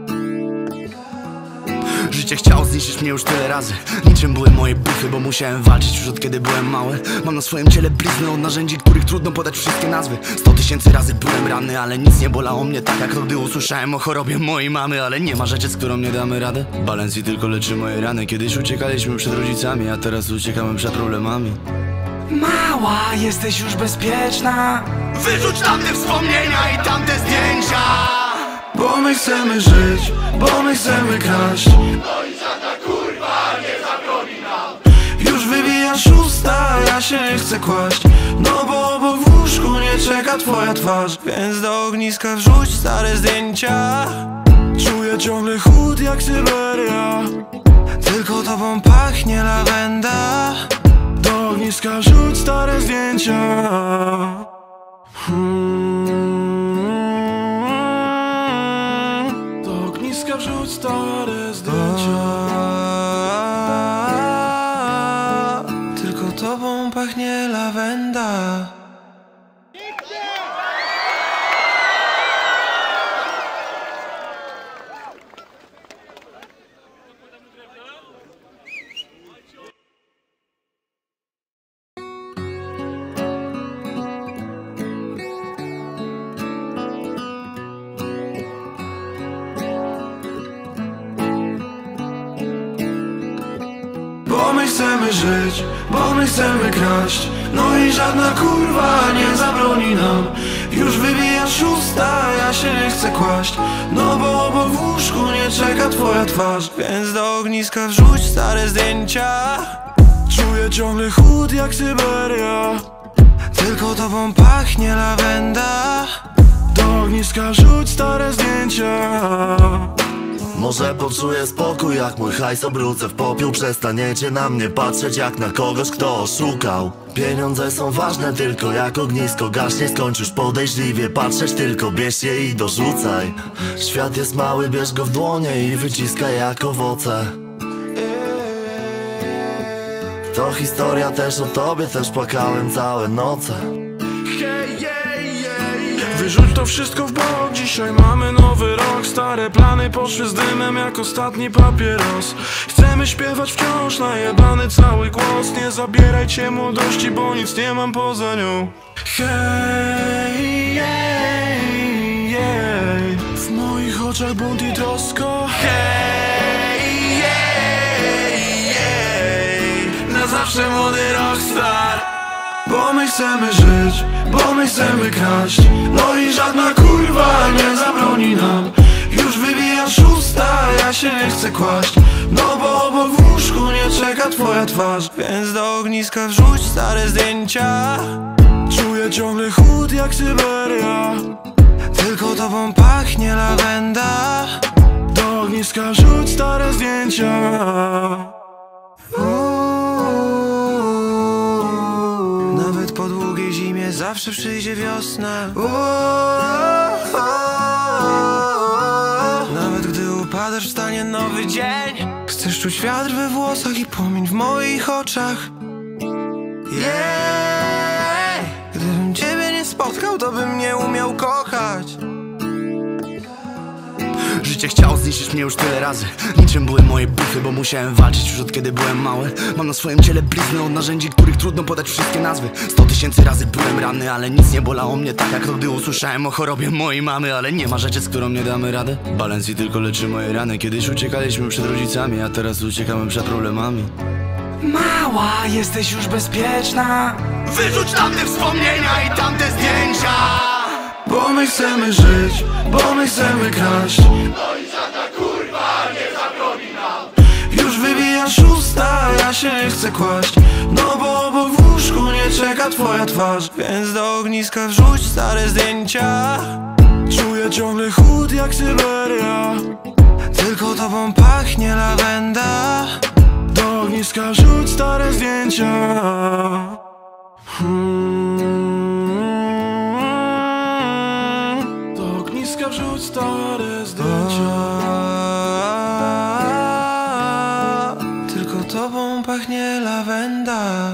Życie chciało zniszczyć mnie już tyle razy. Niczym były moje bufy, bo musiałem walczyć już od kiedy byłem mały. Mam na swoim ciele blizny od narzędzi, których trudno podać wszystkie nazwy. Sto tysięcy razy byłem ranny, ale nic nie bolało mnie tak jak to, gdy usłyszałem o chorobie mojej mamy. Ale nie ma rzeczy, z którą nie damy rady. Balenci tylko leczy moje rany. Kiedyś uciekaliśmy przed rodzicami, a teraz uciekamy przed problemami. Mała, jesteś już bezpieczna. Wyrzuć tamte wspomnienia i tamte zdjęcia. Bo my chcemy żyć, bo my chcemy kraść. No i żadna kurwa nie zabroni nam. Już wybija szósta, ja się nie chcę kłaść. No bo obok w łóżku nie czeka twoja twarz. Więc do ogniska wrzuć stare zdjęcia. Czuję ciągle chłód jak Syberia. Tylko tobą pachnie lawenda. Do ogniska wrzuć stare zdjęcia. hmm. Do ogniska wrzuć stare zdjęcia. Tylko tobą pachnie lawenda. Bo my chcemy żyć, bo my chcemy kraść. No i żadna kurwa nie zabroni nam. Już wybija szósta, ja się nie chcę kłaść. No bo obok w łóżku nie czeka twoja twarz. Więc do ogniska wrzuć stare zdjęcia. Czuję ciągle chłód jak Syberia. Tylko tobą pachnie lawenda. Do ogniska wrzuć stare zdjęcia. Może poczuję spokój, jak mój hajs obrócę w popiół. Przestaniecie na mnie patrzeć jak na kogoś, kto oszukał. Pieniądze są ważne, tylko jak ognisko gaśnie. Skończysz podejrzliwie patrzeć, tylko bierz je i dorzucaj. Świat jest mały, bierz go w dłonie i wyciskaj jak owoce. To historia też o tobie, też płakałem całe noce. Wyrzuć to wszystko w bok, dzisiaj mamy nowy rok. Stare plany poszły z dymem jak ostatni papieros. Chcemy śpiewać wciąż najebany cały głos. Nie zabierajcie młodości, bo nic nie mam poza nią. Hej, jej, jej. W moich oczach bunt i trosko. Hej, jej, jej. Na zawsze młody rockstar. Bo my chcemy żyć, bo my chcemy kraść. No i żadna kurwa nie zabroni nam. Już wybija szósta, ja się nie chcę kłaść. No bo obok w łóżku nie czeka twoja twarz. Więc do ogniska wrzuć stare zdjęcia. Czuję ciągle chłód jak Syberia. Tylko tobą pachnie lawenda. Do ogniska wrzuć stare zdjęcia. Nawet po długiej zimie zawsze przyjdzie wiosna. Nawet gdy upadasz, wstanie nowy dzień. Chcesz czuć wiatr we włosach i płomień w moich oczach. Yeah. Gdybym ciebie nie spotkał, to bym nie umiał kochać. Życie chciało zniszczyć mnie już tyle razy. Niczym były moje bufy, bo musiałem walczyć już od kiedy byłem mały. Mam na swoim ciele blizny od narzędzi, których trudno podać wszystkie nazwy. Sto tysięcy razy byłem ranny, ale nic nie bolało mnie tak jak to, gdy usłyszałem o chorobie mojej mamy. Ale nie ma rzeczy, z którą nie damy rady. Balenci tylko leczy moje rany. Kiedyś uciekaliśmy przed rodzicami, a teraz uciekamy przed problemami. Mała, jesteś już bezpieczna. Wyrzuć tamte wspomnienia i tamte zdjęcia. Bo my chcemy żyć, bo my chcemy kraść. No i żadna kurwa nie zabroni nam. Już wybija szósta, ja się nie chcę kłaść. No bo obok w łóżku nie czeka twoja twarz. Więc do ogniska wrzuć stare zdjęcia. Czuję ciągle chłód jak Syberia. Tylko tobą pachnie lawenda. Do ogniska wrzuć stare zdjęcia. hmm. Do ogniska wrzuć stare zdjęcia. Tylko tobą pachnie lawenda.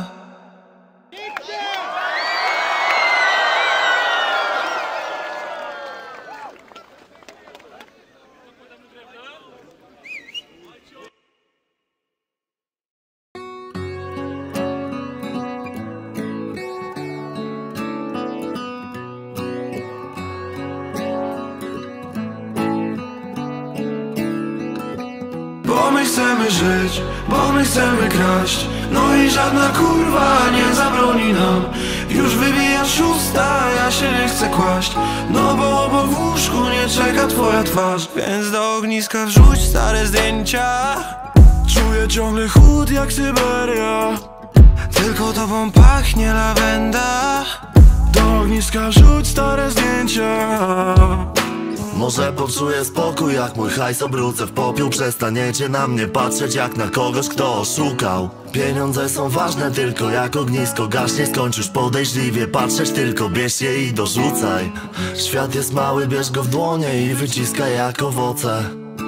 Bo my chcemy żyć, bo my chcemy kraść. No i żadna kurwa nie zabroni nam. Już wybija szósta, ja się nie chcę kłaść. No bo obok w łóżku nie czeka twoja twarz. Więc do ogniska wrzuć stare zdjęcia. Czuję ciągle chłód jak Syberia. Tylko tobą pachnie lawenda. Do ogniska wrzuć stare zdjęcia. Może poczuję spokój, jak mój hajs obrócę w popiół. Przestaniecie na mnie patrzeć jak na kogoś, kto oszukał. Pieniądze są ważne tylko jak ognisko gaśnie. Skończysz podejrzliwie patrzeć, tylko bierz je i dorzucaj. Świat jest mały, bierz go w dłonie i wyciskaj jak owoce.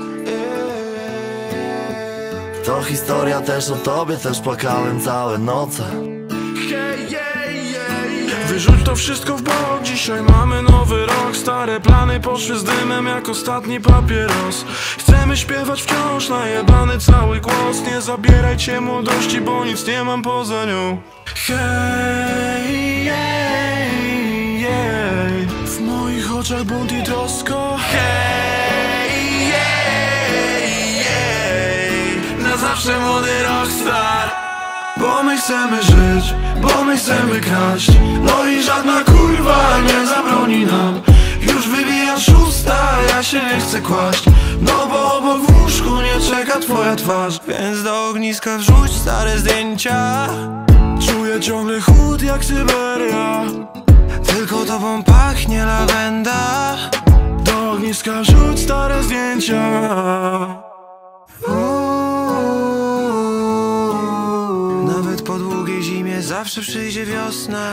To historia też o tobie, też płakałem całe noce. Wyrzuć to wszystko w bok, dzisiaj mamy nowy rok. Stare plany poszły z dymem jak ostatni papieros. Chcemy śpiewać wciąż najebany cały głos. Nie zabierajcie młodości, bo nic nie mam poza nią. Hej, jej, jej. W moich oczach bunt i trosko. Hej, jej, jej. Na zawsze młody rockstar. Bo my chcemy żyć, bo my chcemy kraść. No i żadna kurwa nie zabroni nam. Już wybija szósta, ja się nie chcę kłaść. No bo obok w łóżku nie czeka twoja twarz. Więc do ogniska wrzuć stare zdjęcia. Czuję ciągle chłód jak Syberia. Tylko tobą pachnie lawenda. Do ogniska wrzuć stare zdjęcia. Nawet po długiej zimie zawsze przyjdzie wiosna.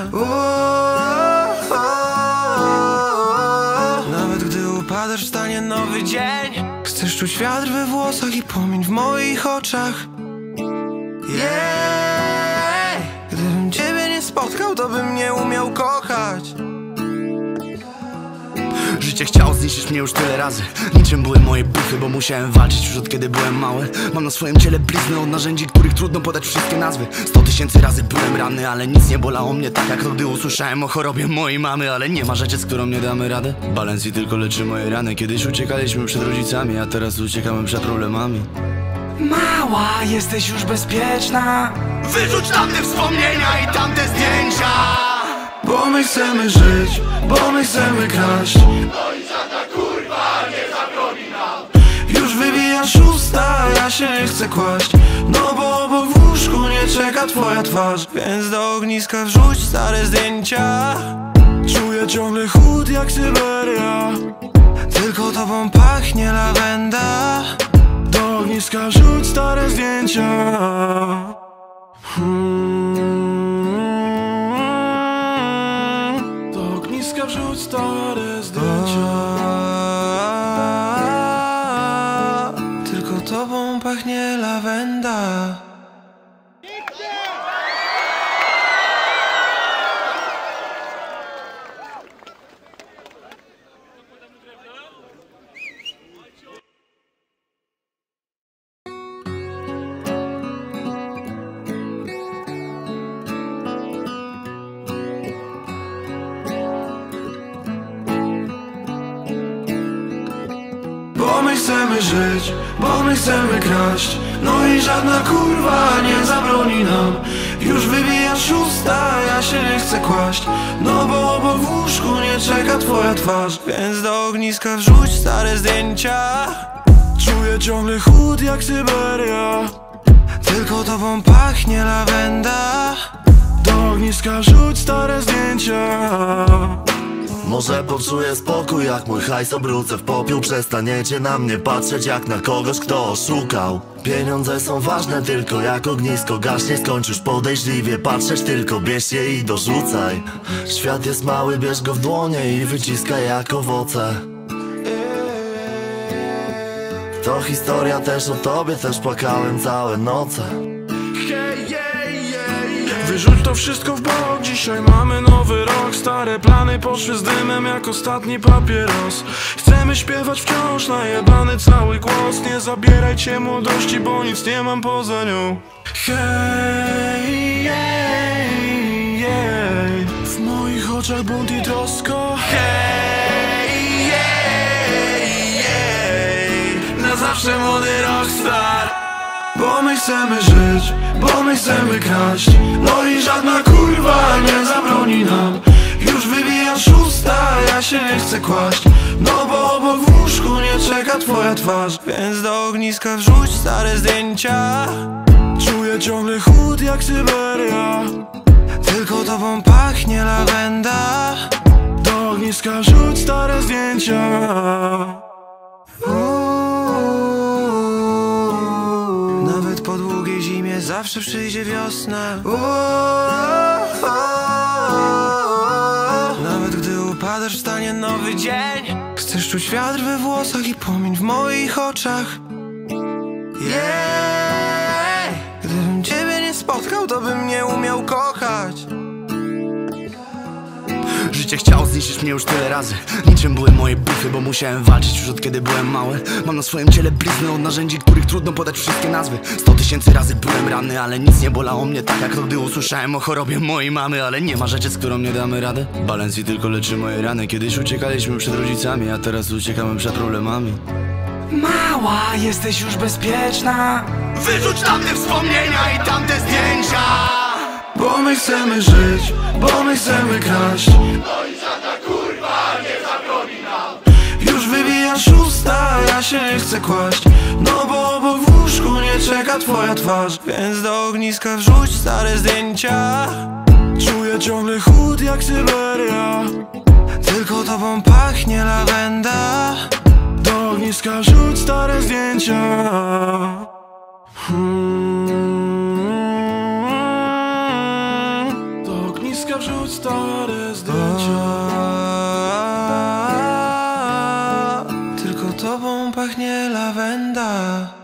Nawet gdy upadasz, wstanie nowy dzień. Chcesz czuć wiatr we włosach i płomień w moich oczach. Yeah. Gdybym ciebie nie spotkał, to bym nie umiał kochać. Życie chciało zniszczyć mnie już tyle razy. Niczym były moje buchy, bo musiałem walczyć już od kiedy byłem mały. Mam na swoim ciele blizny od narzędzi, których trudno podać wszystkie nazwy. Sto tysięcy razy byłem ranny, ale nic nie bolało mnie tak jak to, gdy usłyszałem o chorobie mojej mamy. Ale nie ma rzeczy, z którą nie damy rady. Balenci tylko leczy moje rany. Kiedyś uciekaliśmy przed rodzicami, a teraz uciekamy przed problemami. Mała, jesteś już bezpieczna. Wyrzuć tamte wspomnienia i tamte zdjęcia. Bo my chcemy żyć, bo my chcemy kraść. No i żadna kurwa nie zabroni nam. Już wybija szósta, ja się nie chcę kłaść. No bo obok w łóżku nie czeka twoja twarz. Więc do ogniska wrzuć stare zdjęcia. Czuję ciągle chłód jak Syberia. Tylko tobą pachnie lawenda. Do ogniska wrzuć stare zdjęcia. hmm. Do ogniska wrzuć stare zdjęcia. Tylko tobą pachnie lawenda. Bo my chcemy żyć, bo my chcemy kraść. No i żadna kurwa nie zabroni nam. Już wybija szósta, ja się nie chcę kłaść. No bo obok w łóżku nie czeka twoja twarz. Więc do ogniska wrzuć stare zdjęcia. Czuję ciągle chłód jak Syberia. Tylko tobą pachnie lawenda. Do ogniska wrzuć stare zdjęcia. Może poczuję spokój, jak mój hajs obrócę w popiół. Przestaniecie na mnie patrzeć jak na kogoś, kto oszukał. Pieniądze są ważne tylko jak ognisko gaśnie. Skończysz podejrzliwie patrzeć, tylko bierz je i dorzucaj. Świat jest mały, bierz go w dłonie i wyciskaj jak owoce. To historia też o tobie, też płakałem całe noce. Wyrzuć to wszystko w bok, dzisiaj mamy nowy rok. Stare plany poszły z dymem jak ostatni papieros. Chcemy śpiewać wciąż najebany cały głos. Nie zabierajcie młodości, bo nic nie mam poza nią. Hej, jej, jej. W moich oczach bunt i trosko. Hej, jej, jej. Na zawsze młody rockstar. Bo my chcemy żyć, bo my chcemy kraść. No i żadna kurwa nie zabroni nam. Już wybija szósta, ja się nie chcę kłaść. No bo obok w łóżku nie czeka twoja twarz. Więc do ogniska wrzuć stare zdjęcia. Czuję ciągle chłód jak Syberia. Tylko tobą pachnie lawenda. Do ogniska wrzuć stare zdjęcia. Nawet po długiej zimie zawsze przyjdzie wiosna. Nawet gdy upadasz, wstanie nowy dzień. Chcesz czuć wiatr we włosach i płomień w moich oczach. Yeah. Gdybym ciebie nie spotkał, to bym nie umiał kochać. Życie chciało zniszczyć mnie już tyle razy. Niczym były moje bufy, bo musiałem walczyć już od kiedy byłem mały. Mam na swoim ciele blizny od narzędzi, których trudno podać wszystkie nazwy. Sto tysięcy razy byłem ranny, ale nic nie bolało mnie tak jak to, gdy usłyszałem o chorobie mojej mamy. Ale nie ma rzeczy, z którą nie damy rady. Balenci tylko leczy moje rany. Kiedyś uciekaliśmy przed rodzicami, a teraz uciekamy przed problemami. Mała, jesteś już bezpieczna. Wyrzuć tamte wspomnienia i tamte zdjęcia. Bo my chcemy żyć, bo my chcemy kraść. No i żadna kurwa nie zabroni nam. Już wybija szósta, ja się nie chcę kłaść. No bo obok w łóżku nie czeka twoja twarz. Więc do ogniska wrzuć stare zdjęcia. Czuję ciągle chłód jak Syberia. Tylko tobą pachnie lawenda. Do ogniska wrzuć stare zdjęcia. hmm. Do ogniska wrzuć stare zdjęcia. Tylko tobą pachnie lawenda.